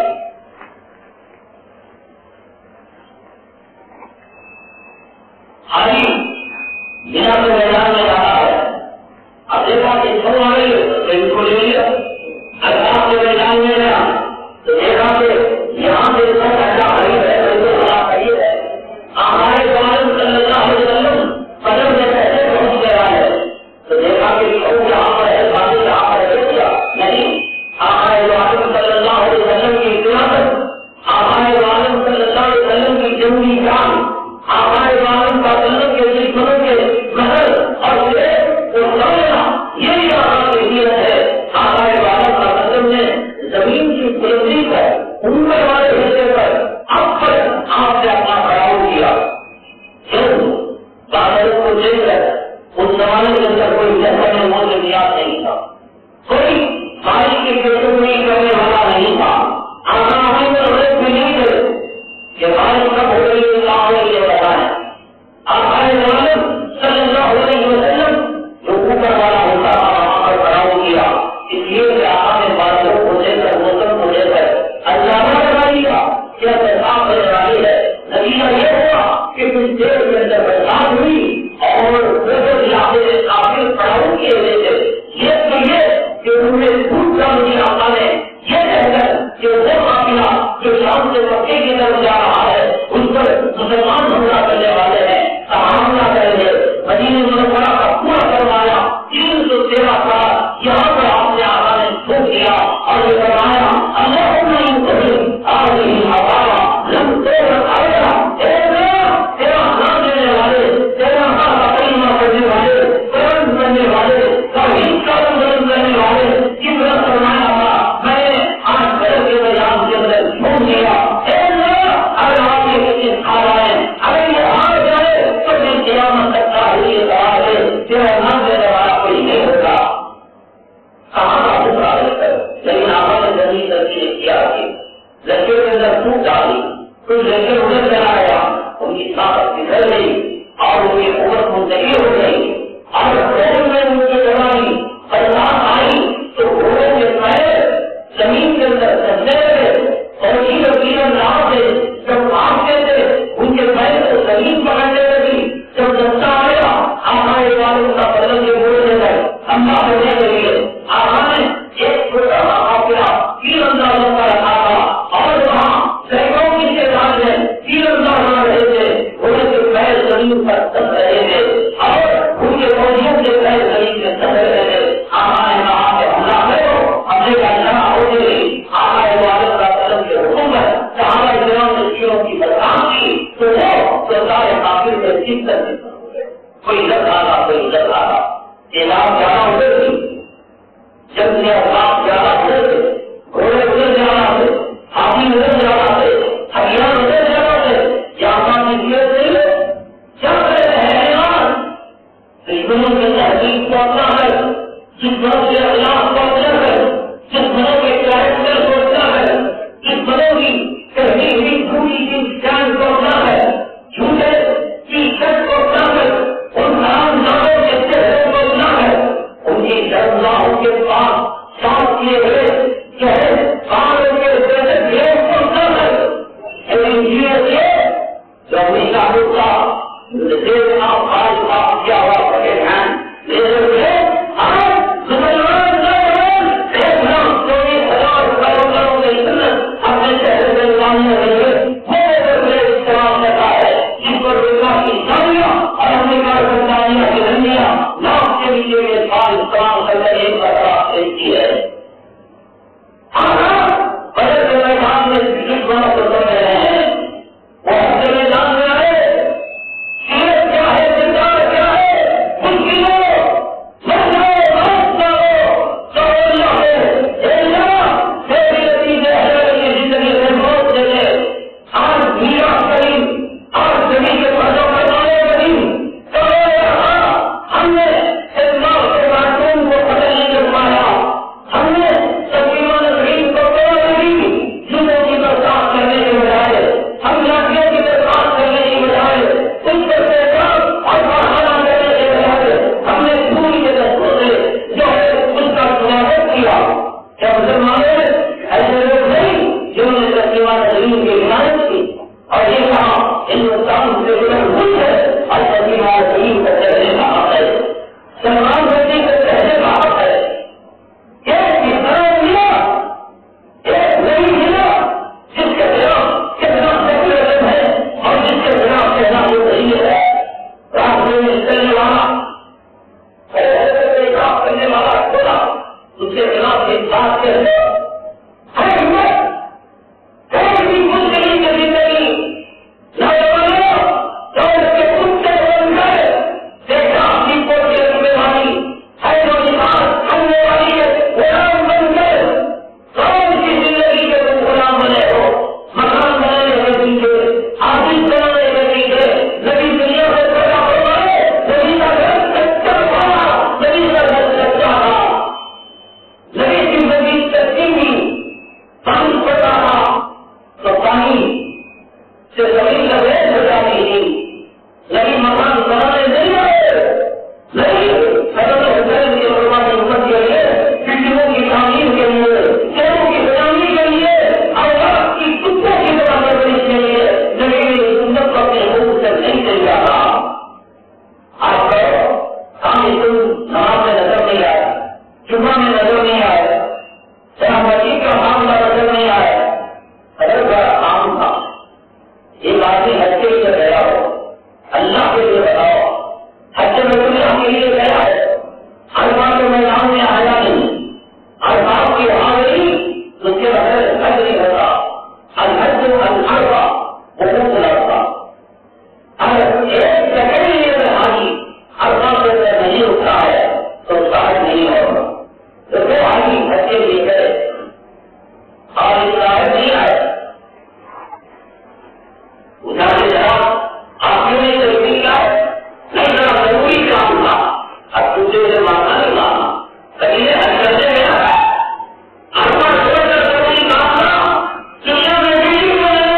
حاجی بنا کے میدان میں رہا ہے. اب دیکھا کہ سب آ گئی تو ان کو لے لیا. اللہ کے میدان میں گیا تو دیکھا کہ یہاں سے سب ایسا قریب ہے تو بڑا قریب ہے. ہمارے والد صلی اللہ علیہ وسلم قدم سے پہلے پہنچ گیا ہے تو دیکھا کہ سب یہاں پر ہے ساتھی یہاں پر ہے کیا نہیں. ہمارے والد صلی اللہ علیہ وسلم کی قیادت, ہمارے والد صلی اللہ علیہ وسلم کی جنگی جان, ہمارے والد کا وسلم کے دشمنوں کے قدر اور یہی ہمارا نیت ہے. ہمارے والد کا وسلم نے زمین کی بلندی پر اوپر والے حصے پر اب پر آپ نے اپنا پڑاؤ کیا. کیوں بادل کو لے کر اس زمانے کے اندر کوئی جیسا میں موت نیاز نہیں تھا, کوئی بارش کی پیشگوئی کرنے والا نہیں تھا. ہمیں بھی نہیں تھے کہ بارش کب ہو رہی ہے یہ بتائیں. ہمارے والد صلی اللہ علیہ وسلم جو اوپر والا ہوتا تھا وہاں پر پڑاؤ کیا. اس لیے کہ آپ نے بادلوں کو لے کر موسم کو لے کر اللہ لگائی کا کیا پیغام کرنے والی ہے. نتیجہ یہ ہوا کہ کچھ دیر کے اندر برسات ہوئی اور علاقے میں کافی پڑاؤ کیے ہوئے تھے. یہ کہیے کہ انہیں دودھ کا مجھے آتا ہے یہ کہہ کر کہ وہ قافلہ جو شام سے مکے کی طرف جا رہا ہے ان پر مسلمان حملہ کرنے والے ہیں, حملہ کریں گے. مدینہ منورہ کا پورا کروایا تین سو تیرہ سال یہاں پر آپ نے آقا نے ٹھوک دیا اور یہ فرمایا اللہم انتظر آدھی ہوا لم تغرق ابدا. تیرا نام لینے والے, تیرا نام کا کلمہ پڑھنے والے, قرآن پڑھنے والے, توحید کا بلند کرنے والے کی طرف فرمایا تھا میں نے آج کل کے میدان کے اندر ڈھونڈ دیا. اگر آپ یہ کسی کھا رہے ہیں, اگر یہ ہار جائے تو پھر قیامت تک کا ہی یہ سوال ہے تیرا نام لینے والا کوئی نہیں ہوگا. کہاں کا دوسرا لڑکر لیکن آپ نے زمین ترقی کیا کی لڑکے کے اندر ٹوٹ ڈالی. کچھ لڑکے ادھر چلا گیا, ان کی طاقت بگڑ گئی اور ان کی قوت منتقل ہو گئی اور فوج میں ان کی جوانی برسات آئی تو گھوڑوں کے پیر زمین کے اندر سجنے لگے اور تیرن راہ سے جب بھاگتے تھے ان کے پیر کو زمین پکڑنے لگی. جب دستہ آیا ہمارے والوں کا بدل کے بولنے لگے اللہ ہونے کے لیے آپ نے ایک چھوٹا سا قافلہ تیر اندازوں کا رکھا تھا اور وہاں سینکڑوں کی تعداد میں تیر انداز نہ رہے تھے. گھوڑے کے پیر زمین پر دب رہے تھے اور ان کے فوجیوں کے پیر زمین میں دب رہے تھے. ہمارے کہا کہ حملہ کرو, حملے کا جمع ہو گئی. ہمارے والد کا بدل کے حکم ہے صحابہ کرام نے چیزوں کی برآمد کی تو وہ تو سارے کافر سے جیت کر کوئی ادھر آگا کوئی ادھر آگا. علاج زیادہ ہوتے تھے, جب سے اخلاق زیادہ ہوتے تھے, گھوڑے ادھر زیادہ تھے, ہاتھی ادھر زیادہ تھے, ہتھیار ادھر زیادہ تھے. یہاں کی سے کیا کرتے ہیں یار دشمنوں کے تحقیق کو اپنا ہے, دشمنوں سے اخلاق کو اپنا ہے, دشمنوں کے کیریکٹر کو اپنا ہے, دشمنوں کی کہی ہوئی پوری کی جان کو اپنا ہے, جھوٹے کی شک کو اپنا ہے, ان حرام زادوں کے چہرے کو اپنا ہے, ان کی درگاہوں کے پاس صاف کیے ہوئے چہرے کانوں کے چہرے گھیروں کو اپنا ہے. لیکن یہ جو ہمیشہ ہوتا دیکھنا خاص بات کیا ہوا پڑے ہیں لیکن مسلمان دیکھنا چوبیس ہزار کروڑوں کی سنت اپنے شہر میں سامنے رہے استعمال کرتا ہے جن پر اللہ کی سامیاں اور امریکہ برطانیہ کی دنیا لاکھ کے لیے یہ سال استعمال کر کے ایک برقرار دیتی ہے. بڑے کے میدان میں دشمنوں کو سمجھ رہے ہیں وہ اپنے میدان میں آئے سیرت کیا ہے کردار کیا ہے مشکل ہو مرنا ہو بات ہو تو اللہ ہے اللہ تیری نتیجے ہے کی زندگی سے موت دے دے. آج میرا کریم آج زمین کے پردوں پر ڈالے کریم تو ہم نے اس ماں کے معصوم کو پتہ نہیں کر پایا, ہم جمعہ میں نظر نہیں آئے، سہمتی کا معاملہ نظر نہیں آئے، اگر بڑا عام تھا ایک آدمی حج کے لیے گیا ہو، اللہ کے لیے بتاؤ حج میں اللہ کے لیے گیا ہے، عرفات کے میدان میں آیا نہیں، عرفات کی وہاں نہیں، اس کے بغیر حج نہیں ہوتا، الحج العرفہ حقوق العرفہ، اگر ایک سیکنڈ لیے حاجی عرفات کے اندر نہیں اٹھتا ہے تو اس کا حج نہیں ہوگا، تو وہ حاجی حج کے لیے گئے اور اسرائیل نہیں آئے، اٹھا کے جواب آپ نے ضروری کیا ہے، نہیں ذرا ضروری کام تھا، اب دوسرے سے ماننا نہیں ماننا، لیکن حج کرنے میں آیا عرفہ ضروری کام تھا، دنیا میں بھی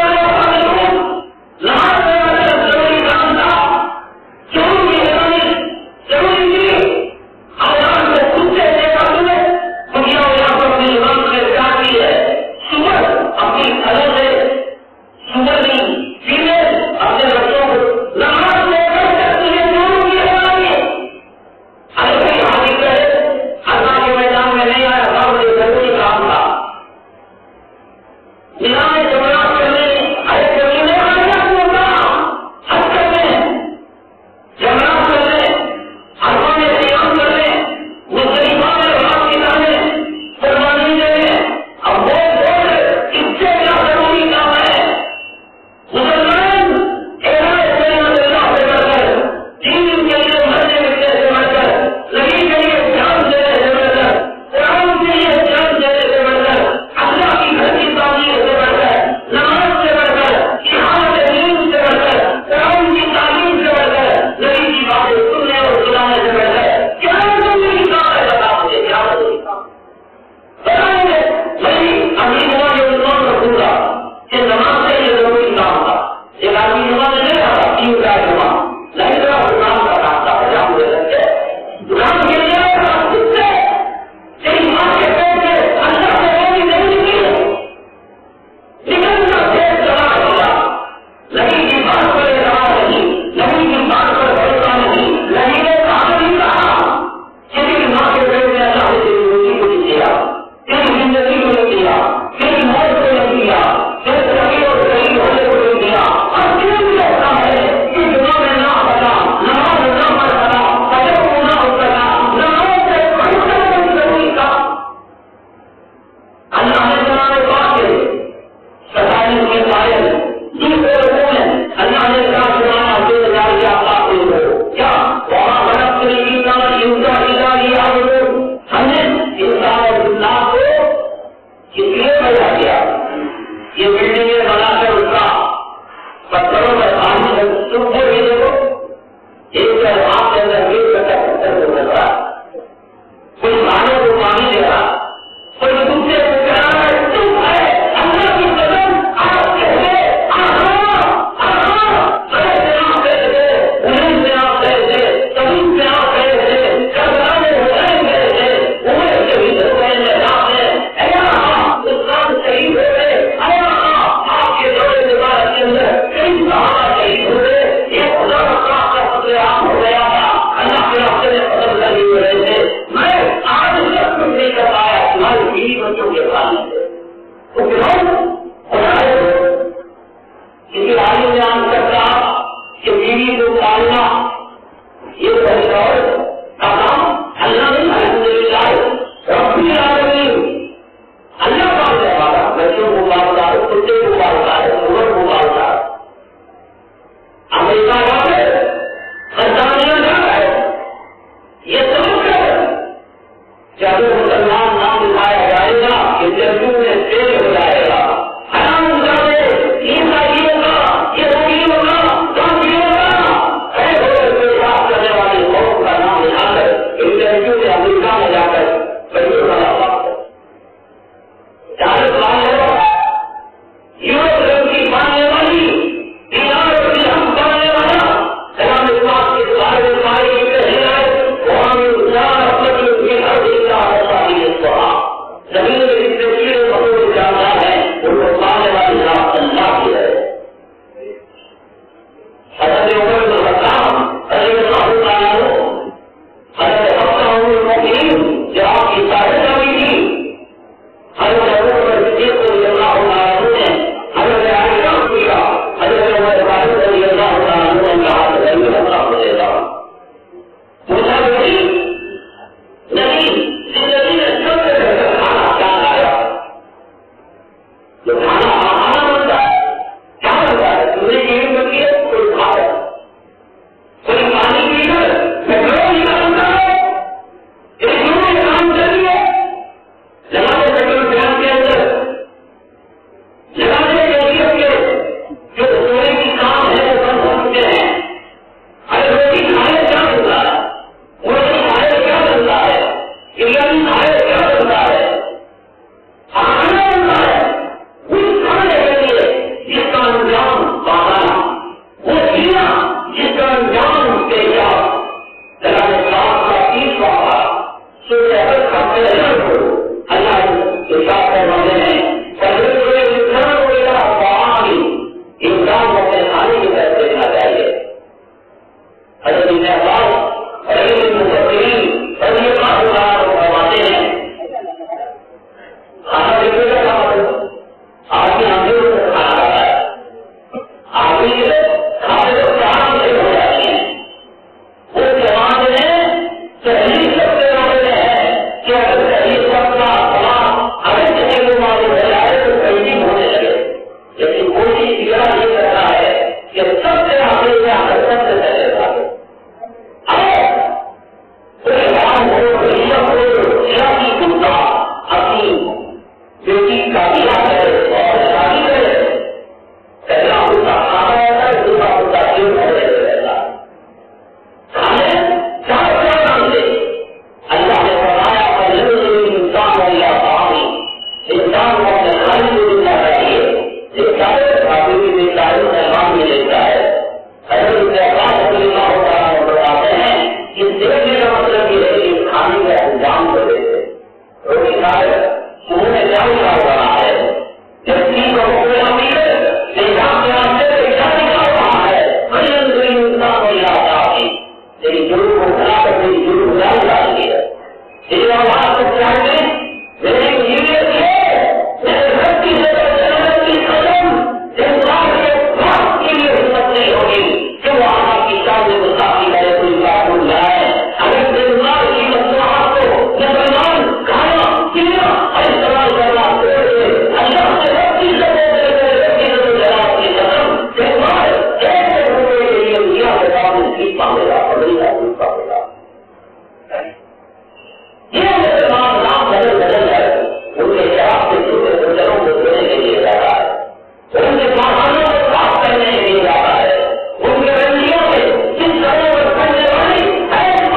نماز ضروری کام تھا، ضروری ضروری ضروری تھی، آزاد سے خود سے دیکھا تمہیں دنیا یہاں پر اپنی نماز میں کیا کی ہے، صبح اپنی گھروں سے صبح نہیں پینے اپنے بچوں کو نماز لے کر کرتی ہے، ضرور کی ہماری اگر کوئی حاجی کرے اللہ کے میدان میں نہیں آیا تھا، مجھے ضروری کام تھا، نظام جماعت کرنے ارے کبھی نہیں آیا ہوگا، حج کرنے جماعت کرنے عرفہ میں قیام کرنے مزدلفہ میں نماز کھلانے قربانی دینے، اب وہ بول اس سے کیا ضروری کام ہے، مسلمان اعلان کلمۃ اللہ سے بڑھ کر دین کے لیے مرنے مٹنے سے بڑھ کر نبی کے لیے جان دینے سے بڑھ کر قرآن کے لیے جان دینے سے بڑھ کر اللہ کی گھر کی تعمیر سے بڑھ کر نماز سے بڑھ کر جہاد دین سے بڑھ کر قرآن کی تعلیم سے بڑھ کر نبی کی باتیں سننے اور سنانے سے بڑھ کر کیا ضروری کام ہے، بتا مجھے کیا ضروری کام بتائیں گے، میں اپنی نماز کے مسلمان رکھوں گا کہ نماز سے یہ ضروری کام تھا، ایک آدمی نماز نہیں رہا تین کا جمعہ نہیں رہا، غلام کا کام تھا، کیا مجھے لگتے غلام کے لیے خود سے تیری ماں کے پیٹ سے اللہ سے روزی نہیں نکلی، نکلنا پیٹ چلا گیا، نبی کی بات پر اعتبار نہیں، نبی کی بات پر بھروسہ نہیں، نبی نے کہا نہیں کہا کسی ماں کے پیٹ میں اللہ نے تیری روزی کو نہیں دیا، تیری زندگی کو نہیں دیا، تیری موت کو نہیں دیا، تیرے صحیح اور صحیح ہونے کو نہیں دیا، اور کیوں کہتا ہے کہ جمعہ میں نہ پڑھا، نماز نہ پڑھا، فجر کو نہ اٹھا، نماز سے پڑھ کر کوئی ضروری کام، اللہ نے تمہارے پاس ہے ستائیس کے قائل دوسرے رکوع میں اللہ نے کہا تمہارا دو ہزار کیا قابل ہو کیا وہاں برف کی نام یوزا ادا کیا ہم نے انسان اور اللہ کو اس لیے پیدا کیا، یہ بلڈنگیں بنا کر اس کا پتھروں میں پانی سے سوکھے بھی دیکھو ایک آپ کے اندر ایک بچہ پتھر کو کر رہا، کوئی پانی کو پانی دے رہا، کوئی دوسرے کو کہہ رہا ہے تم ہے اللہ کی قدم آپ کہتے آہا آہا بڑے سے آپ کہتے تھے، انہیں سے آپ کہتے تھے، تبھی سے آپ کہتے تھے، کربلا میں حسین گئے تھے، انہیں سے بھی حسین میں آپ نے اے آہا اس کام صحیح ہو گئے، اے آہا آپ کے دورے دوبارہ کے اندر کئی صحابہ شہید ہوئے، یہ خدا کا قتل عام ہو گیا تھا، اللہ کے راستے میں قتل لگے ہوئے تھے، میں آج تک کچھ نہیں کر پایا تمہاری بیوی بچوں کے پالنے سے، تو کیوں خدا ہے کسی عالم نے عام کرتا کہ بیوی کو پالنا یہ بہت کا کام اللہ نے الحمدللہ رب العالمین اللہ پالنے والا، بچوں کو پالتا ہے، کتے کو پالتا ہے، سور کو پالتا ہے، امریکہ کا ہے، برطانیہ کا ہے، یہ سب ہے، جب مسلمان نام اٹھایا جائے گا کہ جنگوں میں تیز ہو جائے گا، حرام زادے عیسائیوں کا یہودیوں کا غامدیوں کا اے ہوئے پیشاب کرنے والی قوم کا نام لے کر انٹرویو میں امریکہ میں جا کر بڑی بڑا بات ہے، چار پانے والا یورپ کی پانے والی دینار اور درہم پانے والا سلام پاک کے بارے میں مائی کہے گئے وہاں انسان اپنے کے ہر دیتا ہے، زمین میں اس سے کیڑے مکوڑے جاتا ہے، کہ یہ کھانے کیا بنتا ہے، کھانا بنتا ہے، اس کھانے کے لیے جس کا انجام پانا، وہ جینا جس کا انجام دیکھا، جناب صاحب کا تیس بابا سورہ حج کا پہلا ہو اللہ کے ساتھ فرماتے ہیں انسان کو انسان کو اپنے کھانے کی طرف دیکھنا چاہیے. حضرت ابن عباس اور ابن مفسرین رضی اللہ عنہ فرماتے ہیں کھانا دیکھنے کا مطلب آدمی اندر سے کھانا کھاتا ہے، آدمی کھانے کو کام سے ہو جاتی ہے. وہ زمانے میں تحریر کرتے رہتے ہیں کہ اگر تحریر کرنا سلام اگر کسی کو معلوم ہو جائے تو تحریر ہونے لگے، لیکن کوشش یہ کرتا ہے کہ سب سے آگے یا سب سے پہلے آگے اپنی بیٹی کا بیاہ کرے اور شادی کرے، پہلا ہوتا کھانا رہتا ہے، دوسرا ہوتا کیوں پہلے رہتا ہے. کھانے چار چار نام سے اللہ نے بنایا انسان اللہ پانی، انسان کو اپنے کھانے کو ملنا چاہیے، دیکھتا ہے کھانے بھی دیکھتا ہے، مہمان بھی دیکھتا ہے. حضرت عباس رضی اللہ عنہ بتاتے ہیں کہ دیکھنے کا مطلب یہ ہے کہ کھانے کا انجام کو دیکھتے روٹی کھائے منہ میں جام کا ہو رہا ہے، جب تین کو امید انسان کے راستے سے انسان نکال رہا ہے، انسان کو یاد آتی لیکن جرم کو بنا کر میری جرم جان ڈالتی ہے. اس آواز کو چاہتے میری نیت ہے میرے دھرتی سے جنت کی قدم انسان کے بات کے لیے ہمت نہیں ہوگی کہ وہ آپ کی سامنے مسافی کرے کوئی بات بھول جائے. اگر دماغ کی مصلحت کو نظرمان کھانا پینا اور استعمال کرنا چھوڑ دے، اللہ سے رب کی عزت جناب کی قدم دماغ ایسے ہونے کے لیے دنیا کے سامنے سیٹ پانے گا پڑے گا سیٹ پانے گا. یہ مسلمان نام بدل بدل ہے، ان کے شراب کے چھوٹے بچوں کو دھونے کے لیے جا رہا ہے، ان کے مکانوں کو صاف کرنے کے لیے جا رہا ہے، ان کے رنگیوں میں جن گھروں میں پڑنے والی حرام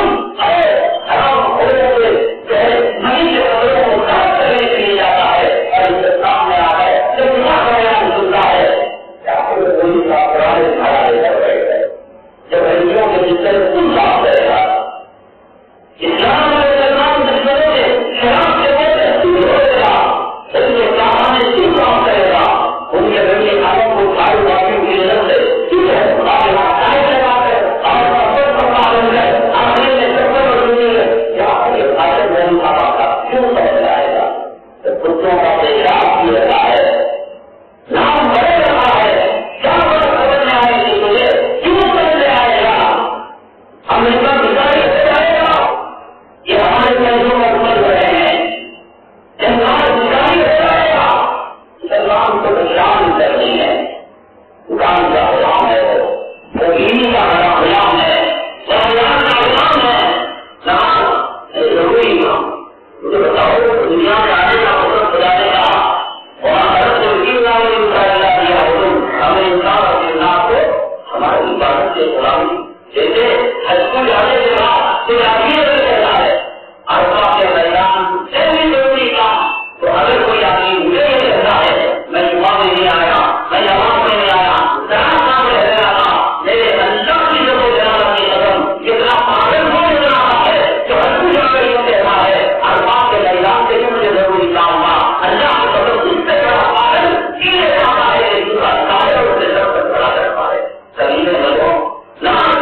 حرام ہونے سے نہیں کے قدروں کو صاف کرنے کے لیے جاتا ہے اور ان کے سامنے آ ہے جب اللہ کا بیان سنتا ہے کیا کوئی کا پرانے کھڑا لے کر بیٹھ گئے جب رنگیوں کے جتنے کچھ صاف کرے گا. اسلام میں مسلمان دشمنوں نے شراب کے وجہ سے دور ہوئے گا، ان کے کہانے کیوں کام کرے گا، ان کے رنگے کھانوں کو کھاڑو واپیوں کی نظر سے کیوں ہے خدا کے ہاتھ آئے لگا کر اور سفر پر معلوم ہے آخری میں سفر اور دنیا ہے کیا یہ خاطر نہیں کھا پاتا کیوں سمجھ آئے گا. کتوں کا پیشاب بھی رہا ہے، نام بڑھ رہا ہے، کیا بڑا سمجھ میں آئے گی مجھے کیوں سمجھ میں آئے گا، امریکہ بھاری ہو جائے گا. یہ ہمارے پیسوں کا سمجھ رہے ہیں انسان بھاری ہو جائے گا. اسلام کو پہچان کرنی ہے، دکان کا غلام ہے، وہ بیوی کا غلام ہے، سہیان کا غلام ہے. نام ضروری نام مجھے بتاؤ دنیا میں آنے کا مطلب بجانے کا وہاں حضرت وکیل نام نے مطالعہ کیا حضور ہمیں انسان اپنے نام کو ہماری عبادت سے غلامی جیسے اسکول جانے کے بعد کوئی آدمی کہتا ہے اربا کے میدان سے بھی ضروری کا تو اگر کوئی آدمی مجھے یہ کہتا ہے میں جمعہ میں نہیں آیا میں جماعت میں نہیں آیا ذرا کام میں رہ رہا تھا میرے اللہ کی جب جناب کی قدم کتنا پاگل ہو رہا ہے جو ہر کچھ اگر یہ کہتا ہے اربا کے میدان سے بھی مجھے ضروری کام ہوا اللہ کی قدم اس سے بڑا پاگل سیدھے جاتا ہے دوسرا کامل اس سے سب سے بڑا کر پائے سبھی نے لوگوں نہ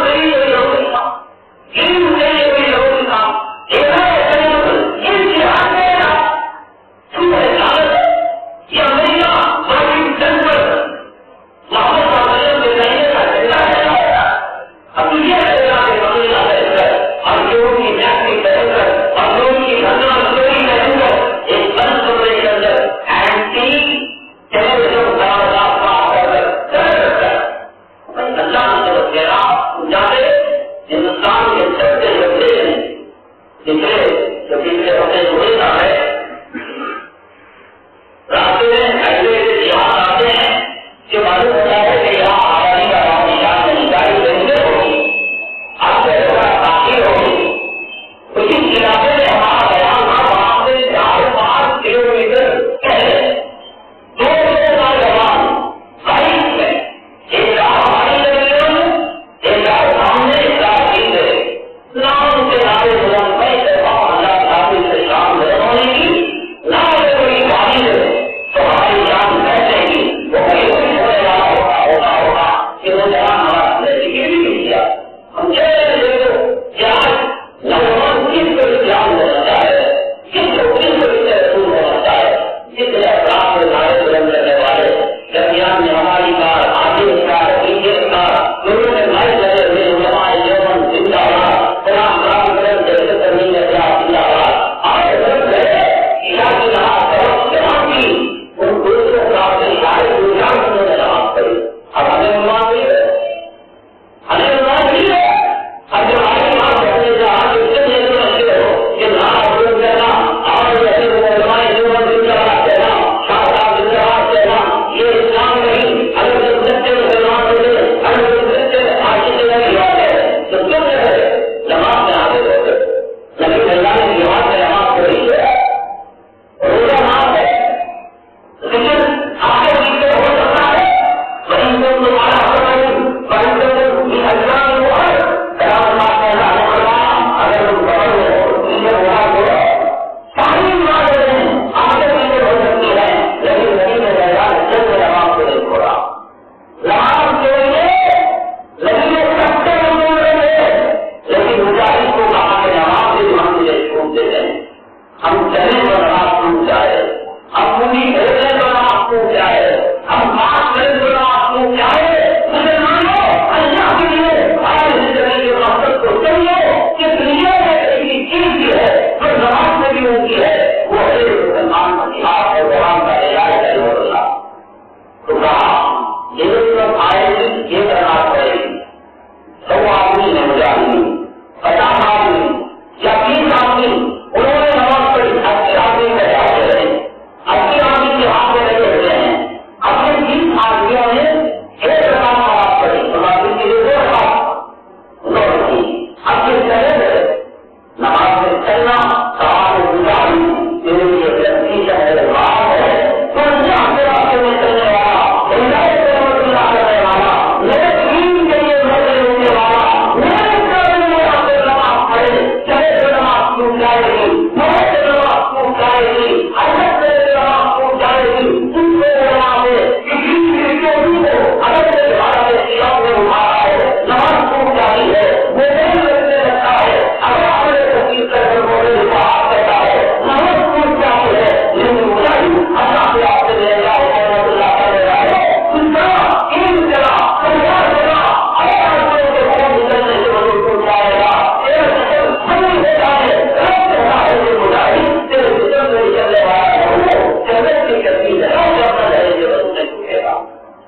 ہم چلے تو نماز ٹوٹ جائے، ہم پوری بولے تو نماز ٹوٹ جائے، ہم بات کریں تو نماز ٹوٹ جائے۔ مسلمانوں اللہ کے لیے ہماری زندگی کے مقصد کو چلیے کہ دنیا میں ایسی چیز بھی ہے جو نماز میں بھی ہوتی ہے، وہ ہے مسلمان مسیحات اور قرآن کا علاج ہے اللہ۔ تو کہا یہ سب آئے یہ کرنا پڑے گی۔ سو آدمی نے مجاہدین، پچاس آدمی یا بیس آدمی انہوں نے نماز پڑھی، اسی آدمی میں جاتے رہے، اسی آدمی کے ہاتھ میں لگے ہوئے ہیں، اپنے بیس آدمیوں نے ایک رکعت نماز پڑھی، نماز کے لیے دو رکعت لوٹ کی۔ اب یہ چلے گئے نماز میں چلنا، کہا کہ مجاہد میرے لیے تکلیف ہے، بات ہے تو اللہ کے راستے میں چلنے والا، اللہ کے راستے میں کرنے والا، میرے دین کے لیے روزے روکنے والا، میرے کرنے والا سے نماز پڑھے، چلے تو نماز ٹوٹ جائے گی، مرے سے نماز ٹوٹ جائے گی، حرکت سے نماز ٹوٹ جائے گی۔ تم کو بنا دے کسی کی بھی ہو، اگر میرے بھارت میں سیاح میں اٹھایا ہے نماز ٹوٹ جاتی ہے، وہ نہیں لگنے لگتا ہے، اگر آپ نے تقسیم کر کے بولے بات کرتا ہے نماز ٹوٹ جاتی ہے، لیکن مجاہد اللہ کے آپ سے لے جاؤ رحمت اللہ کرے رہا ہے ان طرح ان طرح پریوار طرح اگر آپ کے فون نکلنے سے وضو ٹوٹ جائے گا، ایک سکل خبر ہوتا ہے رب ہوتا ہے یہ مجاہد تیرے جسم سے چلنے والا ہے وہ جنت کی کرتی ہے رب جاتا ہے یہ وضو نہیں ٹوٹے گا۔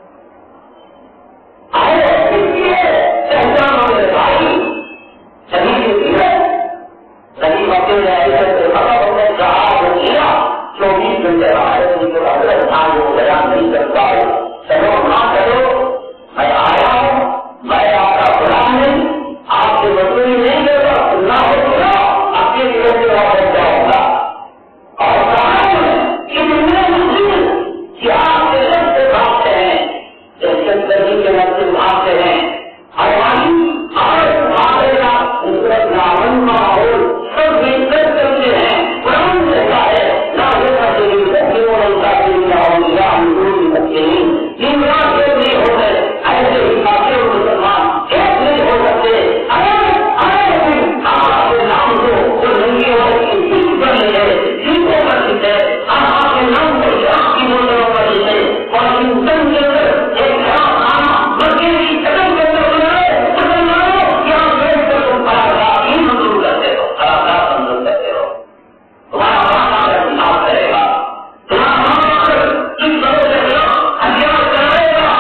آئے اس لیے پہچانوں میں بھائی صحیح کی ہے صحیح وقت میں ایسے سے خبر ہم نے کہا وہ کیا چوبیس گھنٹے آئے ان کو حضرت آج وہ بیان نہیں کرتا ہے، چلو نہ کرو، میں آیا ہوں، میں آپ کا غلام نہیں، آپ کی وصولی نہیں کرتا، نہ ہوگا آپ کے لیے واپس جاؤں گا۔ اور کہا ہے کہ دنیا مسلم کیا کے لفظ سے بھاگتے ہیں، جیسے گرمی کے لفظ سے بھاگتے ہیں، ہماری آج بھاگے گا قدرت نامن ماحول سب بہتر کرتے ہیں، قرآن کہتا ہے نہ ہوتا دلی بچے وہ ہوتا دلی نہ ہوں یا اندرونی بچے تین رات کے نہیں ہو گئے، ایسے ہی کافر مسلمان ایک نہیں ہو سکتے۔ اگر آئے دن آپ کے نام کو جو ننگی والے کی سیٹ پر لے گئے سیٹوں پر لکھے آپ کے نام کو شاخ کی موٹروں پر لکھے واشنگٹن کے اندر ایک خراب خانہ مسجد کی قدم کے اندر بنائے مسلمانوں یہاں بیٹھ کر تم خراب ہی منظور کرتے ہو، خراب منظور کرتے ہو، تمہارا مانا کا انصاف کرے گا، تمہارا مانا اس طرح سے ہتھیار کرے گا۔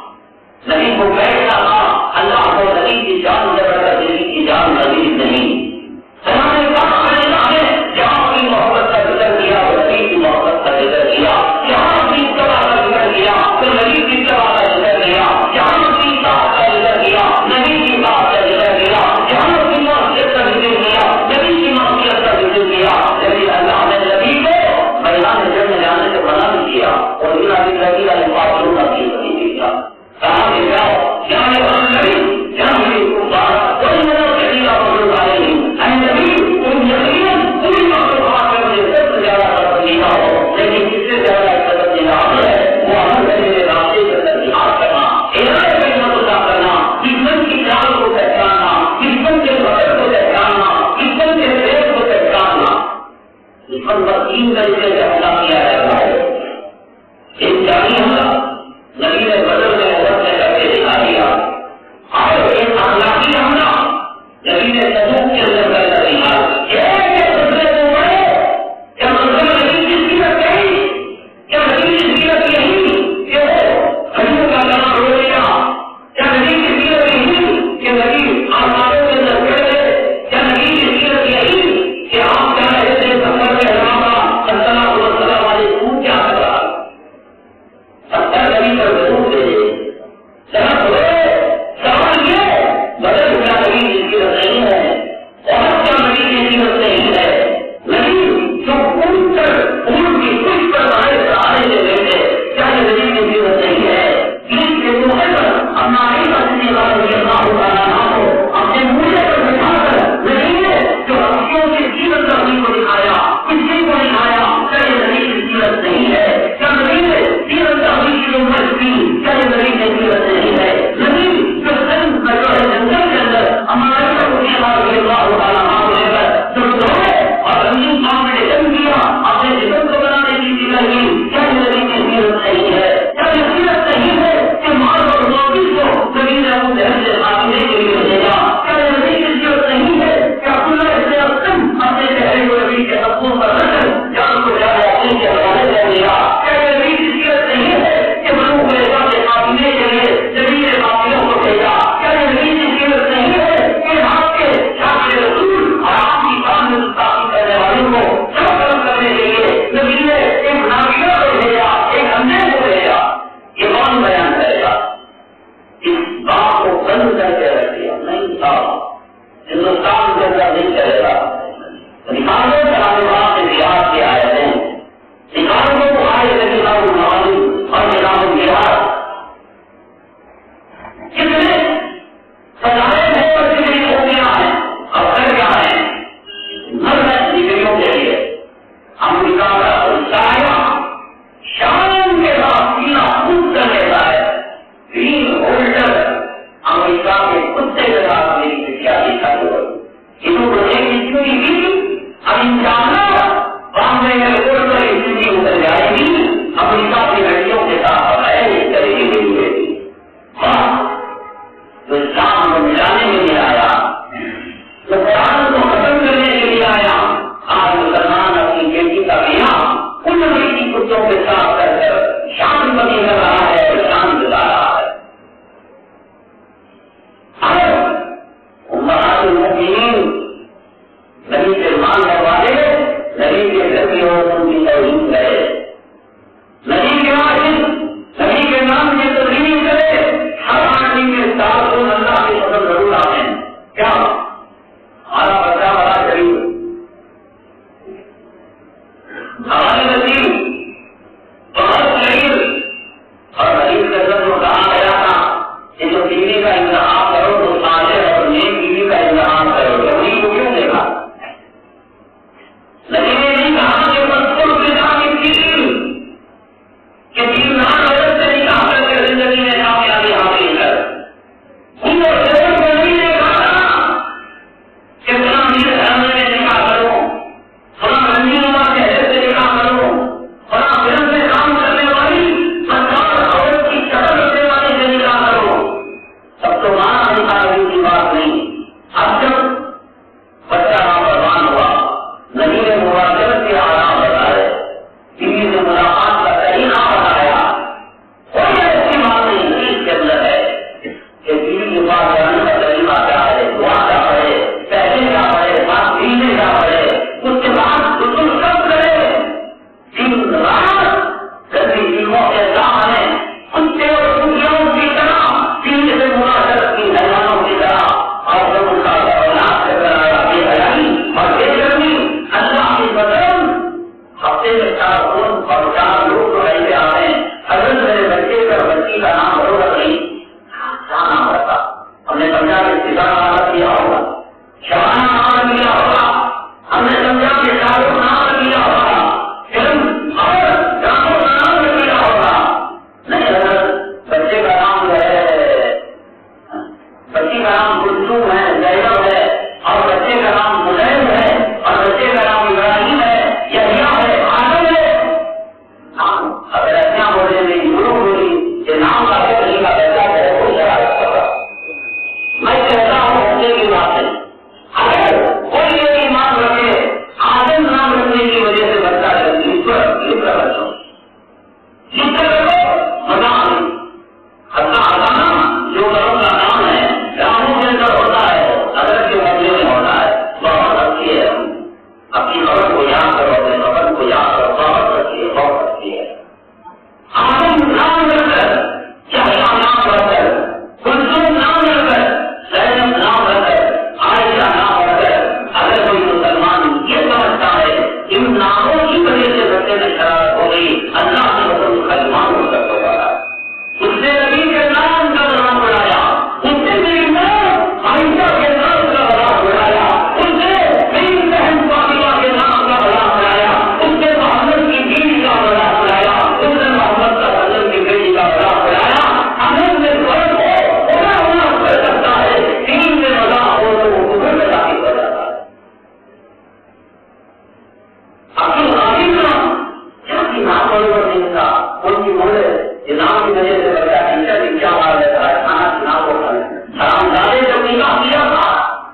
نبی کو بیٹھنا تھا، اللہ کو نبی کی جان سے بڑھ کر نبی کی جان عزیز نہیں۔ ہمارے پاس ہے جہاں کی محبت کا ذکر کیا وہ نبی کی محبت کا ذکر کیا، جہاں کی اتباع کا ذکر کیا تو نبی کی اتباع کا ذکر کیا، جہاں کی اطاعت کا ذکر کیا نبی کی اطاعت کا ذکر کیا، جہاں کی معصیت کا ذکر کیا نبی کی معصیت کا ذکر کیا۔ لیکن اللہ نے نبی کو میدان جنگ میں جانے سے منع نہیں کیا اور ان ابھی نبی کا انفاق ضرور نبی نہیں کیا، کہاں کہ جاؤ جانے والے نبی جہاں بھی کفار کوئی مدد کرنے کا مطلب آئے نہیں، اے نبی تم یقیناً پوری مخلوقات میں مجھے سب سے زیادہ قدر دینا ہو، لیکن جس سے زیادہ قدر دینا ہے وہ عمل کرنے کے راستے کے اندر جہاد کرنا، ارادے میں مدد کرنا، دشمن کی چال کو پہچاننا، دشمن کے بدر کو پہچاننا، دشمن کے فریب کو پہچاننا۔ دشمن پر تین طریقے سے حملہ کیا جاتا ہے، ایک جانی حملہ نبی نے بدر میں عورت نے کر کے دکھا دیا، اور ایک اخلاقی حملہ نبی نے تبوک کے اندر کر کے دکھا دیا۔ ایک دوسرے کو بڑے کیا مسلم نبی جس کی رکھ گئی، کیا نبی جس کی رکھ یہی کہ حجم کا نام ہو گیا، کیا نبی جس کی رکھ یہی کہ نبی آسمانوں کے اندر چڑھ گئے، کیا نبی جس کی رکھ یہی کہ آپ کیا رہے تھے سفر کے حرامہ السلام علیکم علیہ کیا کرا ستر نبی کا ضرور دے ہفتے میں چار فون اور چار لوگ تو ایسے آ رہے ہیں، حضرت میرے بچے کا بچی کا نام بروبر نہیں کیا نام رکھا؟ ہم نے سمجھا کہ ستارہ نام کیا ہوگا، شبانہ نام کیا ہوگا، ہم نے سمجھا کہ شاہرخ نام کیا ہوگا، فلم اور ڈراموں کا نام کیا ہوگا. نہیں حضرت بچے کا نام جو ہے، بچی کا نام کلثوم ہے، زینب ہے، اور بچے کا نام مزید ہے، اور بچے کا نام ابراہیم ہے، یحییٰ ہے، آدم ہے. اگر ایسا بولے نہیں شروع ہوئی کہ نام کا نہیں کا پیسہ ہے وہ شرارت ہوگا. میں کہتا ہوں بچے کی بات ہے، اگر کوئی یہ ایمان رکھے آدم نام رکھنے کی وجہ سے بچہ لگ بچوں جس طرح مزہ اللہ اللہ جو گھروں کا نام ہے گراموں کے اندر ہوتا ہے، اگر کے بدلے میں ہوتا ہے، بہت اچھی ہے. اپنی خبر کو یاد کرو، اپنے خبر کو یاد کرو، بہت اچھی ہے، بہت اچھی ہے. آدم نام رکھ کر، یحییٰ نام رکھ کر، کلثوم نام رکھ کر، زینب نام رکھ کر، عائشہ نام رکھ کر، اگر کوئی مسلمان یہ سمجھتا ہے ان ناموں کی وجہ سے بچے میں شرارت ہو گئی، اللہ کے حکم مسلمان ہو سکتا ہے. اس نے نبی کے نام کا نام بڑھایا، اس نے میری ماں عائشہ کے نام کا نام بڑھایا، اس نے میری بہن فاطمہ کے نام کا نام بڑھایا، اس نے محمد کی بیوی کا نام بڑھایا، اس نے محمد کا حضرت کی بیوی کا نام بڑھایا. حضرت میں فرق ہو بڑا ہونا کر سکتا ہے، دین میں مزہ ہو تو وہ کفر میں داخل ہو جاتا ہے. عبد العزیز نام کیا کی نام بڑھور نہیں تھا، ان کی بولے نام کی وجہ سے بچہ ٹیچر بھی کیا مار لیتا ہے، کھانا کھانا کو حرام زادے جب نکاح کیا تھا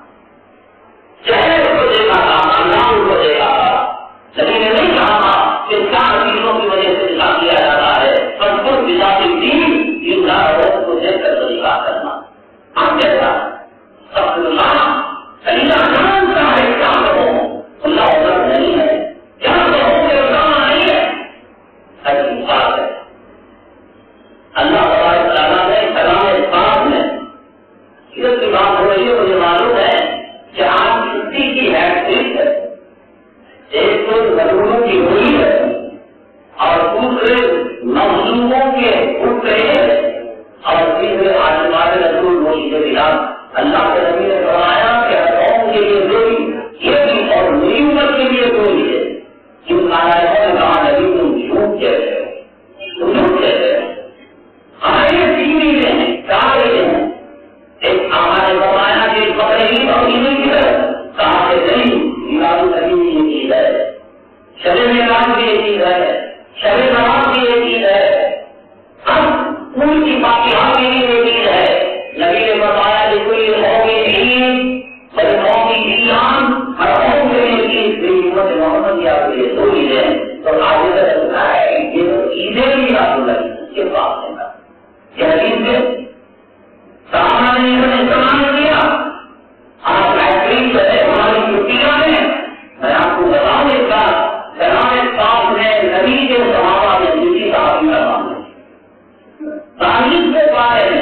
چہرے کو دیکھا تھا، انداز کو دیکھا تھا، لیکن یہ نہیں کہا تھا کہ چار چیزوں کی وجہ سے نکاح کیا جاتا ہے. پر خود بذاتی دین ان عورت کو دیکھ کر تو نکاح کرنا آپ کیسا سب اللہ جانتا ہے کیا کرو، اللہ عزت نہیں ہے، کیا کرو کہ اللہ نہیں ہے. ایسی بات ہے اللہ تعالیٰ نے کلام پاک میں اس کی بات ہو رہی ہے. مجھے معلوم ہے کہ آپ چھٹی کی حیثیت ہے، ایک تو ضروروں کی ہوئی ہے اور دوسرے مظلوموں کے اٹھ رہے ہیں، اور تیسرے آشرواد رسول موشی کے خلاف اللہ کے نبی نے فرمایا کہ قوم کے لیے دوری یہ بھی اور نئی عمر کے لیے دوری ہے. کیوں نارائن نے کہا نبی تم جھوٹ کہتے ہو، تم جھوٹ کہتے ہو. ہمارے تین عیدیں ہیں، چار عیدیں ہیں. ایک ہمارے فرمایا کہ بقر عید اور عید الفطر کہا کہ نہیں، میلاد النبی کی عید ہے، شب میلاد کی ایک عید ہے، شب نواز کی ایک عید ہے، اب پور کی فاتحہ کی ایک عید ہے. نبی نے بتایا کہ کوئی قوم عید بڑی قوم کی عیدان ہر قوم کے لیے عید بھی امت محمد یا کے دو عیدیں تو آگے رکھتا ہے یہ عیدیں بھی رسول اللہ کے پاس ہے. سامنا نے استعمال کیا آپ لائبریری سے ہماری چھٹیاں میں میں آپ کو بتاؤں اس کا سلام پاک نے نبی کے صحابہ نے دوسری صحابی کا کام ہے تعلیم کے بارے میں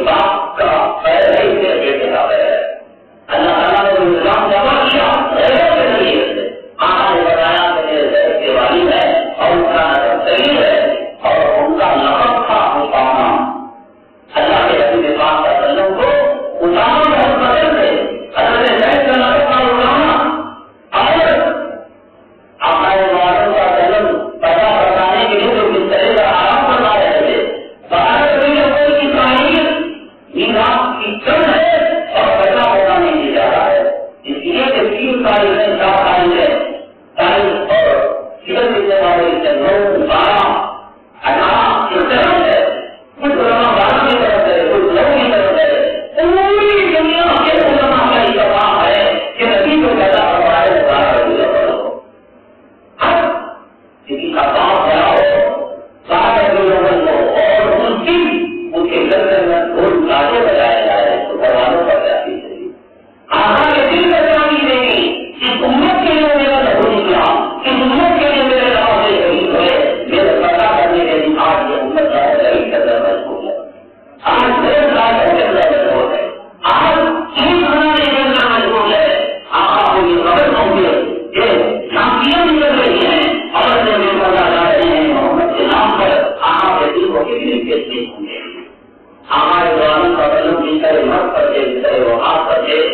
باپ کا پیر نہیں میرے بیٹے کا پیر ہے. اللہ تعالیٰ نے وہ نظام جمع کیا غیروں کے ذریعے سے. آقا نے بتایا کہ میرے زہر کے والد ہے اور ان کا نظر صحیح ہے اور ان کا لقب تھا اسامہ. اللہ کے نبی پاک صلی اللہ علیہ وسلم کو اسامہ بہت پسند ہے. اللہ نے زہر کا لقب تھا اسامہ. اور آقا معظم کا جنم پیدا کروانے کے لیے جو کس طرح کا آرام کروا رہے تھے باہر کوئی کی تعریف میراث کی کم ہے اور پیدا ہونا نہیں دی جا رہا ہے. اس لیے کہ تین تاریخ ہے چار تاریخ ہے تاریخ اور سیرت دینے والے نو بارہ اٹھارہ اس طرح ہے. کچھ علماء بارہ کی طرف ہے کچھ نو کی طرف ہے. پوری دنیا کے علماء کا اتفاق ہے کہ نبی کو پیدا کروا ہے بارہ ربیع الاول کو. اب کسی کا باپ بڑا ہو بارہ ربیع الاول کو اور اس کی ان کے گھر میں ڈھول تازے بجائے جائے تو گھر والوں پر جاتی ہے. آقا کے دل میں جانی دے گی اس امت کے لیے میرا لہو نکلا, اس امت کے لیے میرے راہ سے شہید ہوئے, میرے پتا کرنے کے لیے آج یہ امت کا شہید کرنا مجبور ہے. آج میرے ساتھ کرنا مجبور ہے. آج عید منانے کے لیے مجبور ہے. آقا کو یہ خبر ہوگی کہ شامپیاں نکل رہی ہیں اور میں پتا جا رہے ہیں محمد کے نام پر آقا کے دل کو کتنی کیسے ہوں گے. ہمارے قرآن کا علم جس طرح مرد پر تھے جس طرح وہ ہاتھ پر تھے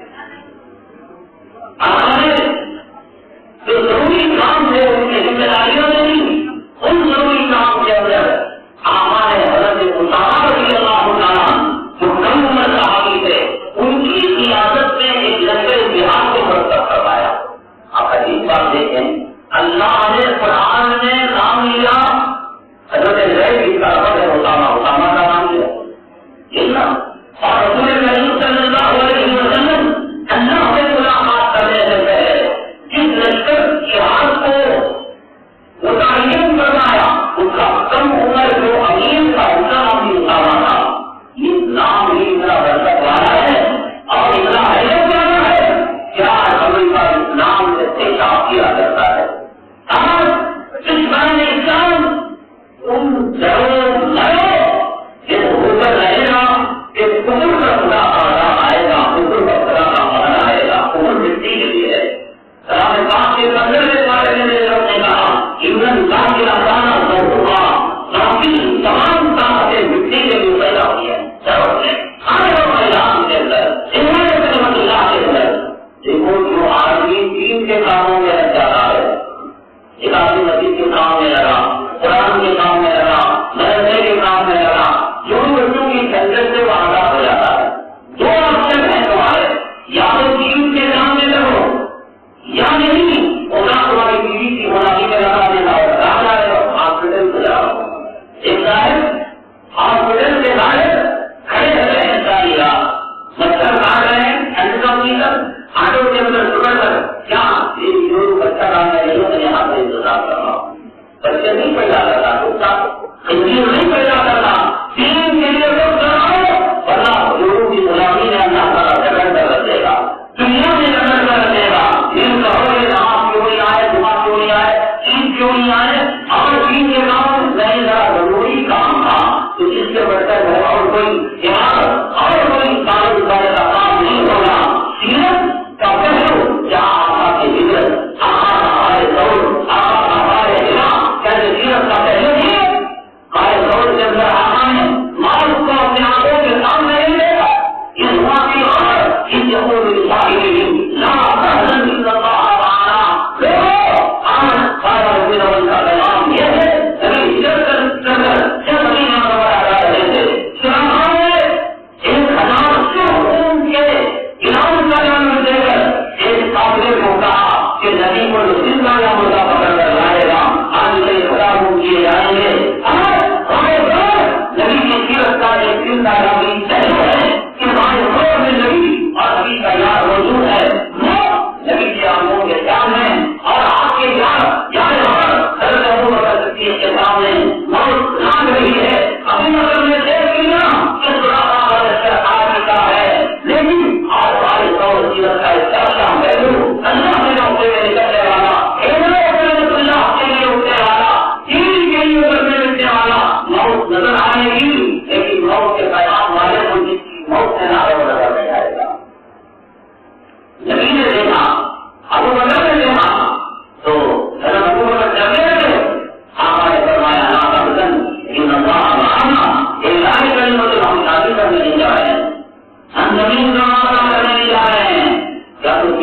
جو ضروری کام ہے ان کی ذمہ داریوں میں نہیں, ان ضروری کام کے اندر ہمارے حضرت اسامہ رضی اللہ تعالیٰ جو کم عمر صحابی تھے ان کی قیادت میں ایک لشکر جہاد کو مرتب کروایا. آپ عجیب بات دیکھیں, اللہ نے قرآن میں نام لیا حضرت زید کی طرف ہے اسامہ, اسامہ کا نام لیا اور رسول کریم صلی اللہ علیہ وسلم اللہ سے ملاقات کرنے سے پہلے جس لشکر جہاد کو متعین کروایا اس کا کم عمر جو امیر تھا اس کا نام بھی اسامہ تھا. یہ نام ہی اتنا برکت والا ہے اور اتنا حیرت والا ہے کیا امریکہ اسلام سے پیشاب کیا کرتا ہے. آج دشمن اسلام تم ضرور لڑو اس اوپر رہے گا کہ کمر کا خدا آنا آئے گا, کمر کا خدا کا آنا آئے گا. کمر مٹی کے لیے ہے. سلام پاک کے اندر کے بارے میں نے کہا عمران خان کی آسانہ ہوگا باقی تمام طاقتیں مٹی کے لیے پیدا ہوئی ہے. آنے والے میدان کے اندر عمران اللہ کے اندر دیکھو جو آدمی دین کے کاموں میں لگ جاتا ہے, کتابی مسجد کے کام میں لگا, قرآن کے کام میں لگا, مدرسے کے کام میں لگا, جو بچوں کی جنگل سے وہ آگاہ ہو جاتا ہے.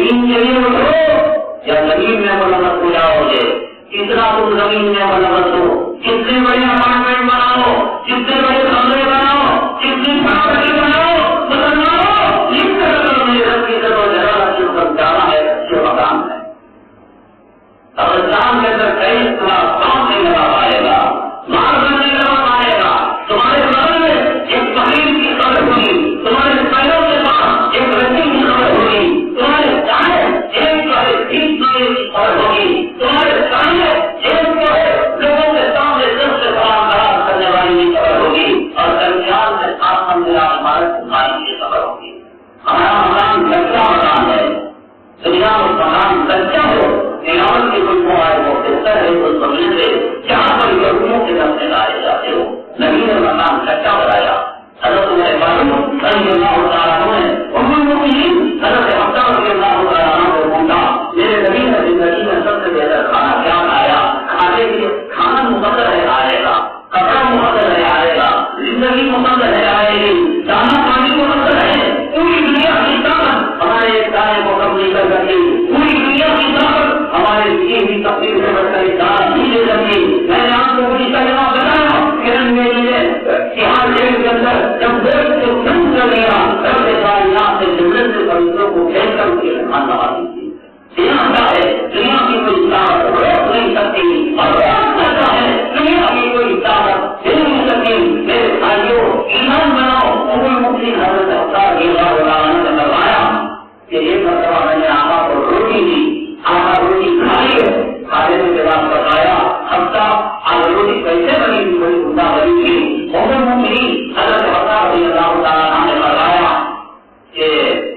دین کے لیے اٹھو یا زمین میں ملوث ہو جاؤ گے. کتنا تم زمین میں ملوث ہو, کتنے بڑے اپارٹمنٹ بناؤ, کتنے بڑے کمرے بناؤ, کتنی پراپرٹی بناؤ, مسلمانوں اس طرح میرے رب کی طرف جگہ صرف جانا ہے اچھے مقام ہے. قبرستان کے اندر کئی طرح کام نہیں لگا پائے گا, مار نہیں لگا پائے گا. تمہارے گھر میں ایک فقیر کی قبر ہوگی, تمہارے پیروں کے پاس ایک رسی کی قبر ہوگی, تمہارے چاہے ایک جو ہے تین سوئے کی قبر ہوگی, تمہارے سامنے ایک جو ہے لوگوں کے سامنے سب سے سلام خراب کرنے والی کی قبر ہوگی, اور درمیان میں آسمان میرا عمارت بنانے کی قبر ہوگی. ہمارا مکان کچا مکان ہے, دنیا میں مکان کچا ہو, نیامت کی کوئی موائل ہو, بہتر ہے تو سمجھ لے جہاں پر یہودیوں کے دم سے لائے جاتے ہو. نبی نے مکان کچا بنایا. حضرت عمر فاروق رضی اللہ تعالیٰ عنہ نے ام المؤمنین حضرت حفصہ رضی اللہ تعالیٰ عنہ کو پوچھا, میرے نبی نے زندگی میں سب سے بہتر کھانا کیا کھایا؟ کھانے کے لیے کھانا مقدر ہے آئے گا, کپڑا مقدر ہے آئے گا, زندگی مقدر ہے آئے گی, دانا پانی مقدر ہے. پوری دنیا کی طاقت ہمارے ایک دانے کو کم نہیں کر سکتی, پوری دنیا کی طاقت ہمارے لیے بھی تقدیر سے بڑھ کر دان نہیں دے سکتی. میں نے آپ کو پوری کلمہ بتایا کرن میں لیے بہار جیل کے اندر جب دیکھ سے بند کر دیا, رب کائنات سے جنت سے فرشتوں کو پھینک کر ان کے مہمان نوازی تھی. دنیا ہے دنیا کی کوئی طاقت روک نہیں سکتی, اور کرتا ہے دنیا کی کوئی طاقت دے نہیں سکتی. میرے بھائیوں ایمان بناؤ. ام المؤمنین حضرت حفصہ رضی اللہ تعالیٰ عنہ نے فرمایا کہ ایک مرتبہ میں نے آقا کو روٹی دی, آقا روٹی کھائی ہے, کھانے کے بعد بتایا حفصہ آج روٹی کیسے بنی تھی, بڑی عمدہ بنی تھی. ام المؤمنین حضرت حفصہ رضی اللہ تعالیٰ عنہ نے فرمایا کہ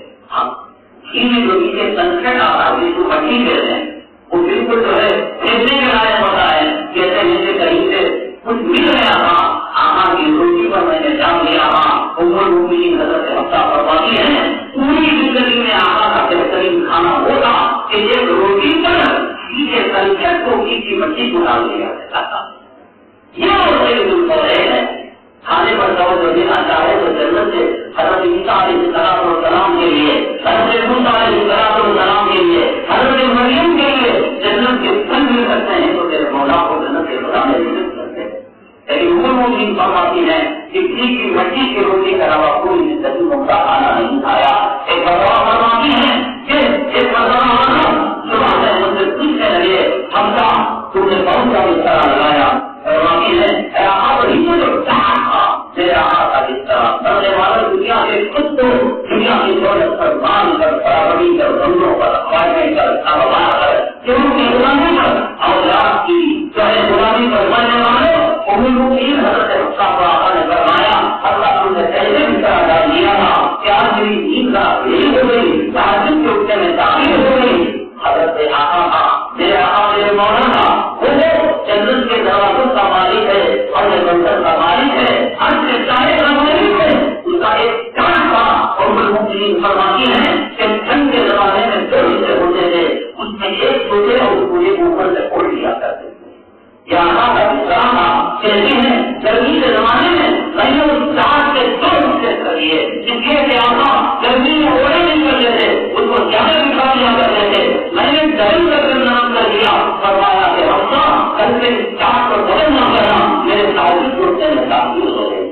کھیری روٹی کے سنکٹ آتا ہے جس کو مٹی کہتے ہیں, وہ بالکل جو ہے پھینکنے کے لائق ہوتا ہے. کہتے ہیں جیسے کہیں سے کچھ مل گیا تھا, آقا کی روٹی پر میں نے جام لیا تھا. ام المؤمنین حضرت حفصہ فرماتی ہیں پوری زندگی میں آقا کا بہترین کھانا ہوتا کہ ایک روٹی پر کسی سنکٹ کو کسی مٹی کو ڈال دیا جاتا. یہ وہ ہے کھانے پر توجہ دینا چاہے تو جنت سے حضرت عیسیٰ علیہ السلام والسلام کے لیے, حضرت موسیٰ علیہ السلام کے لیے, حضرت مریم کے لیے جنت کے پھل مل سکتے ہیں تو تیرے مولا کو جنت کے خدا میں مل سکتے ہیں. لیکن ام المؤمنین فرماتی ہے کہ کسی کی مٹی کی روٹی کے علاوہ کوئی زندگی کا کھانا نہیں کھایا. ایک مرتبہ فرماتی ہے کہ ایک مرتبہ صبح سے مجھ سے پوچھنے لگے حفصہ تم نے کون سا بستر لگایا؟ فرماتی ہے اے آقا وہی جو چاہا تھا میرے آقا کا بستر. بڑے والا دنیا کے خود کو دنیا کی دولت پر مان کر برابری کر بندوں پر خواہشیں کر کاروبار کر کیوں کی غلامی پر اولاد کی چاہے غلامی پر مرنے والے ام المؤمنین حضرت حفصہ کو آقا نے فرمایا اللہ تم نے کیسے بستر ڈال دیا تھا کہ آج میری نیند رات یہی ہو گئی, تہجد کے اٹھنے میں تعبیر ہو گئی. حضرت آقا کا میرے آقا میرے مولا کا وہ جنت کے دروازوں کا مالک ہے اور یہ بندر کا مالک ہے, ہر سے چاہے کا مالک ہے. اس کا ایک کان تھا اور المؤمنین فرماتی ہیں کہ ٹھنڈ کے زمانے میں دو حصے ہوتے تھے, اس میں ایک چھوٹے اور اس کو ایک اوپر سے کھول دیا کرتے تھے. یہ آقا کا اسلام تھا. کہتے ہیں گرمی کے زمانے میں میں نے اس چار کے دو حصے کر دیے جس کے آقا گرمی میں اوڑے نہیں کرتے تھے, اس کو زیادہ دکھا دیا کرتے تھے. میں نے گرم کا نام کر دیا, فرمایا کہ حفصہ کل سے چار کو بدل نہ کرنا, میرے تعلق چھوٹنے میں تعلق ہو گئے.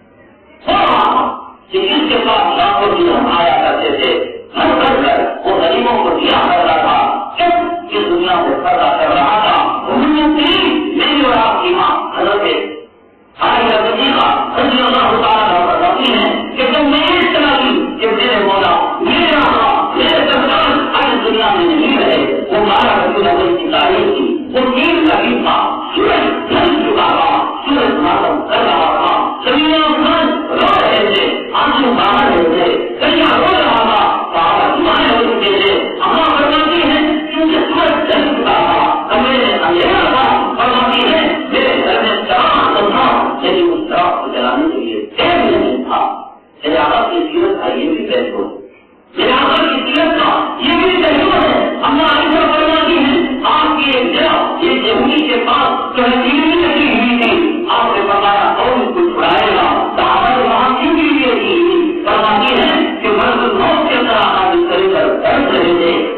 جس کے پاس لاکھوں درہم آیا کرتے تھے گھر بھر کر وہ غریبوں کو دیا کرتا تھا. جب یہ دنیا سے پردہ کر رہا تھا میری اور آپ کی ماں حضرت عائشہ صدیقہ رضی اللہ تعالیٰ عنہا فرماتی ہیں کہ جب میں اس طرح کی کہ میرے مولا میرے آقا میرے سرکار آج دنیا میں نہیں رہے, وہ بارہ ربیع الاول کی تاریخ تھی, وہ دین کا دن تھا, سورج ڈھل چکا تھا, سورج ماتم کر رہا تھا, زمین آسمان رو رہے تھے, آنسو بہا رہے تھے, دریا رو رہا تھا, پہاڑ دعائیں ہو چکے تھے. ہمارا فرماتی ہے کیونکہ سورج ڈھل چکا تھا, کمرے میں اندھیرا تھا. فرماتی ہے میرے گھر میں چراغ تو تھا لیکن اس چراغ کو جلانے کے لیے تیل نہیں تھا. میرے آقا کی سیرت کا یہ بھی پہلو, میرے آقا کی سیرت کا یہ بھی پہلو ہے. اللہ عائشہ فرماتی ہے آپ کی ایک جگہ ایک یہودی کے پاس جو ہے تیری لگی ہوئی تھی, آپ نے فرمایا کون اس کو چھڑائے گا, صحابہ وہاں کیوں کے لیے تھی. فرماتی ہے کہ مرد موت کے اندر آقا بستر پر بیٹھ رہے تھے,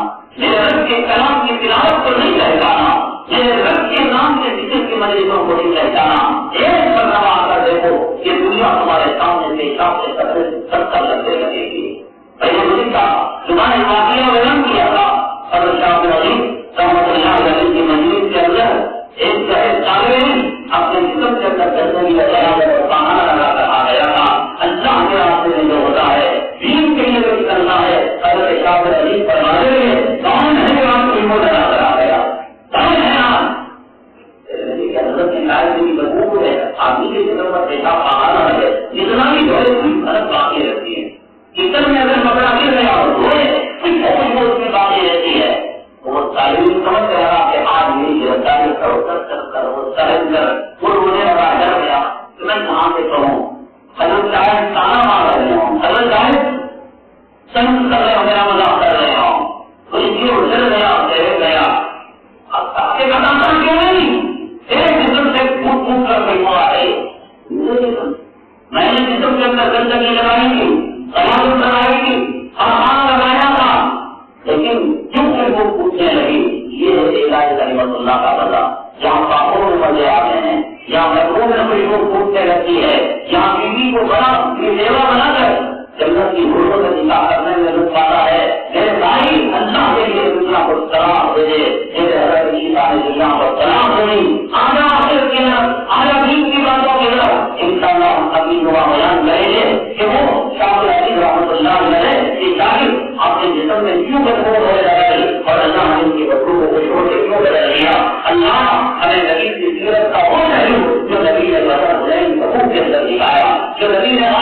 میرے رب کے کلام کی تلاوت کو نہیں پہچانا، میرے رب کے نام کے ذکر کی مجلسوں کو نہیں پہچانا، ایک مرتبہ آ کر دیکھو کہ دنیا تمہارے سامنے سے حساب سے ستر لگنے لگے گی۔ پہلے مجھے کہا تمہارے واقعہ میں بیان کیا تھا اور شاہ عظیم رحمۃ اللہ علیہ کی مجلس کے اندر ایک شہر طالب اپنے جسم کے اندر چلنے کی بجائے بہانا لگا کر آ گیا تھا۔ اللہ کے راستے میں جو ہوتا ہے دین کے لیے جو کرنا ہے حضرت شاہ عظیم فرماتے ہوئے کون ہے آپ کو لگا کر آ گیا، کون ہے آپ؟ حضرت نے کہا کہ بدبو ہے آدمی کے جسم پر پیشاب بہانا ہے، جتنا بھی دھوئے پوری فرق باقی رہتی ہے۔ کچن میں اگر کپڑا گر گیا اور دھوئے کچھ بہت بہت میں باقی رہتی ہے، وہ تعلیم سمجھ رہا کہ آج میری گرفتاری کرو کر کر کر وہ سہج کر وہ رونے لگا ڈر گیا کہ میں کہاں سے کہوں۔ حضرت صاحب تانا مار رہے ہوں، حضرت صاحب سنگ کر رہے ہو، میرا مذاق کر رہے ہوں، تو اس لیے ادھر گیا ٹھہر گیا۔ اب آپ کے بتانا کیوں نہیں ایک جسم سے پھوٹ پھوٹ کر کوئی ہوا ہے، میں نے جسم کے اندر گندگی لگائی تھی، سماج لگائی تھی، آسان لگایا تھا، لیکن کیوں سے وہ پوچھنے لگی؟ یہ ہے علاج کلمت اللہ کا بلا، جہاں پاپور مزے آتے ہیں، جہاں محبوب میں کوئی لوگ پوچھنے لگتی ہے، جہاں بیوی کو بڑا سیوا بنا کر جنت کی گھوڑوں سے نکاح کرنے میں لطف آتا ہے۔ میرے بھائی اللہ کے لیے دنیا کو سلام دے دے، میرے حضرت عیسیٰ نے دنیا کو سلام دے، آجا آخر کے اندر آجا دین کی باتوں کے اندر انشاءاللہ ہم اپنی دعا بیان کریں گے کہ وہ شاہ علی رحمۃ اللہ علیہ کی شاگرد اپنے جسم میں کیوں بدبو ہونے لگے اور اللہ نے ان کی بدبو کو چھوڑ کے کیوں بدل دیا۔ اللہ ہمیں نبی کی سیرت کا وہ پہلو جو نبی نے بدر حسین ببو کے اندر دکھایا، جو نبی نے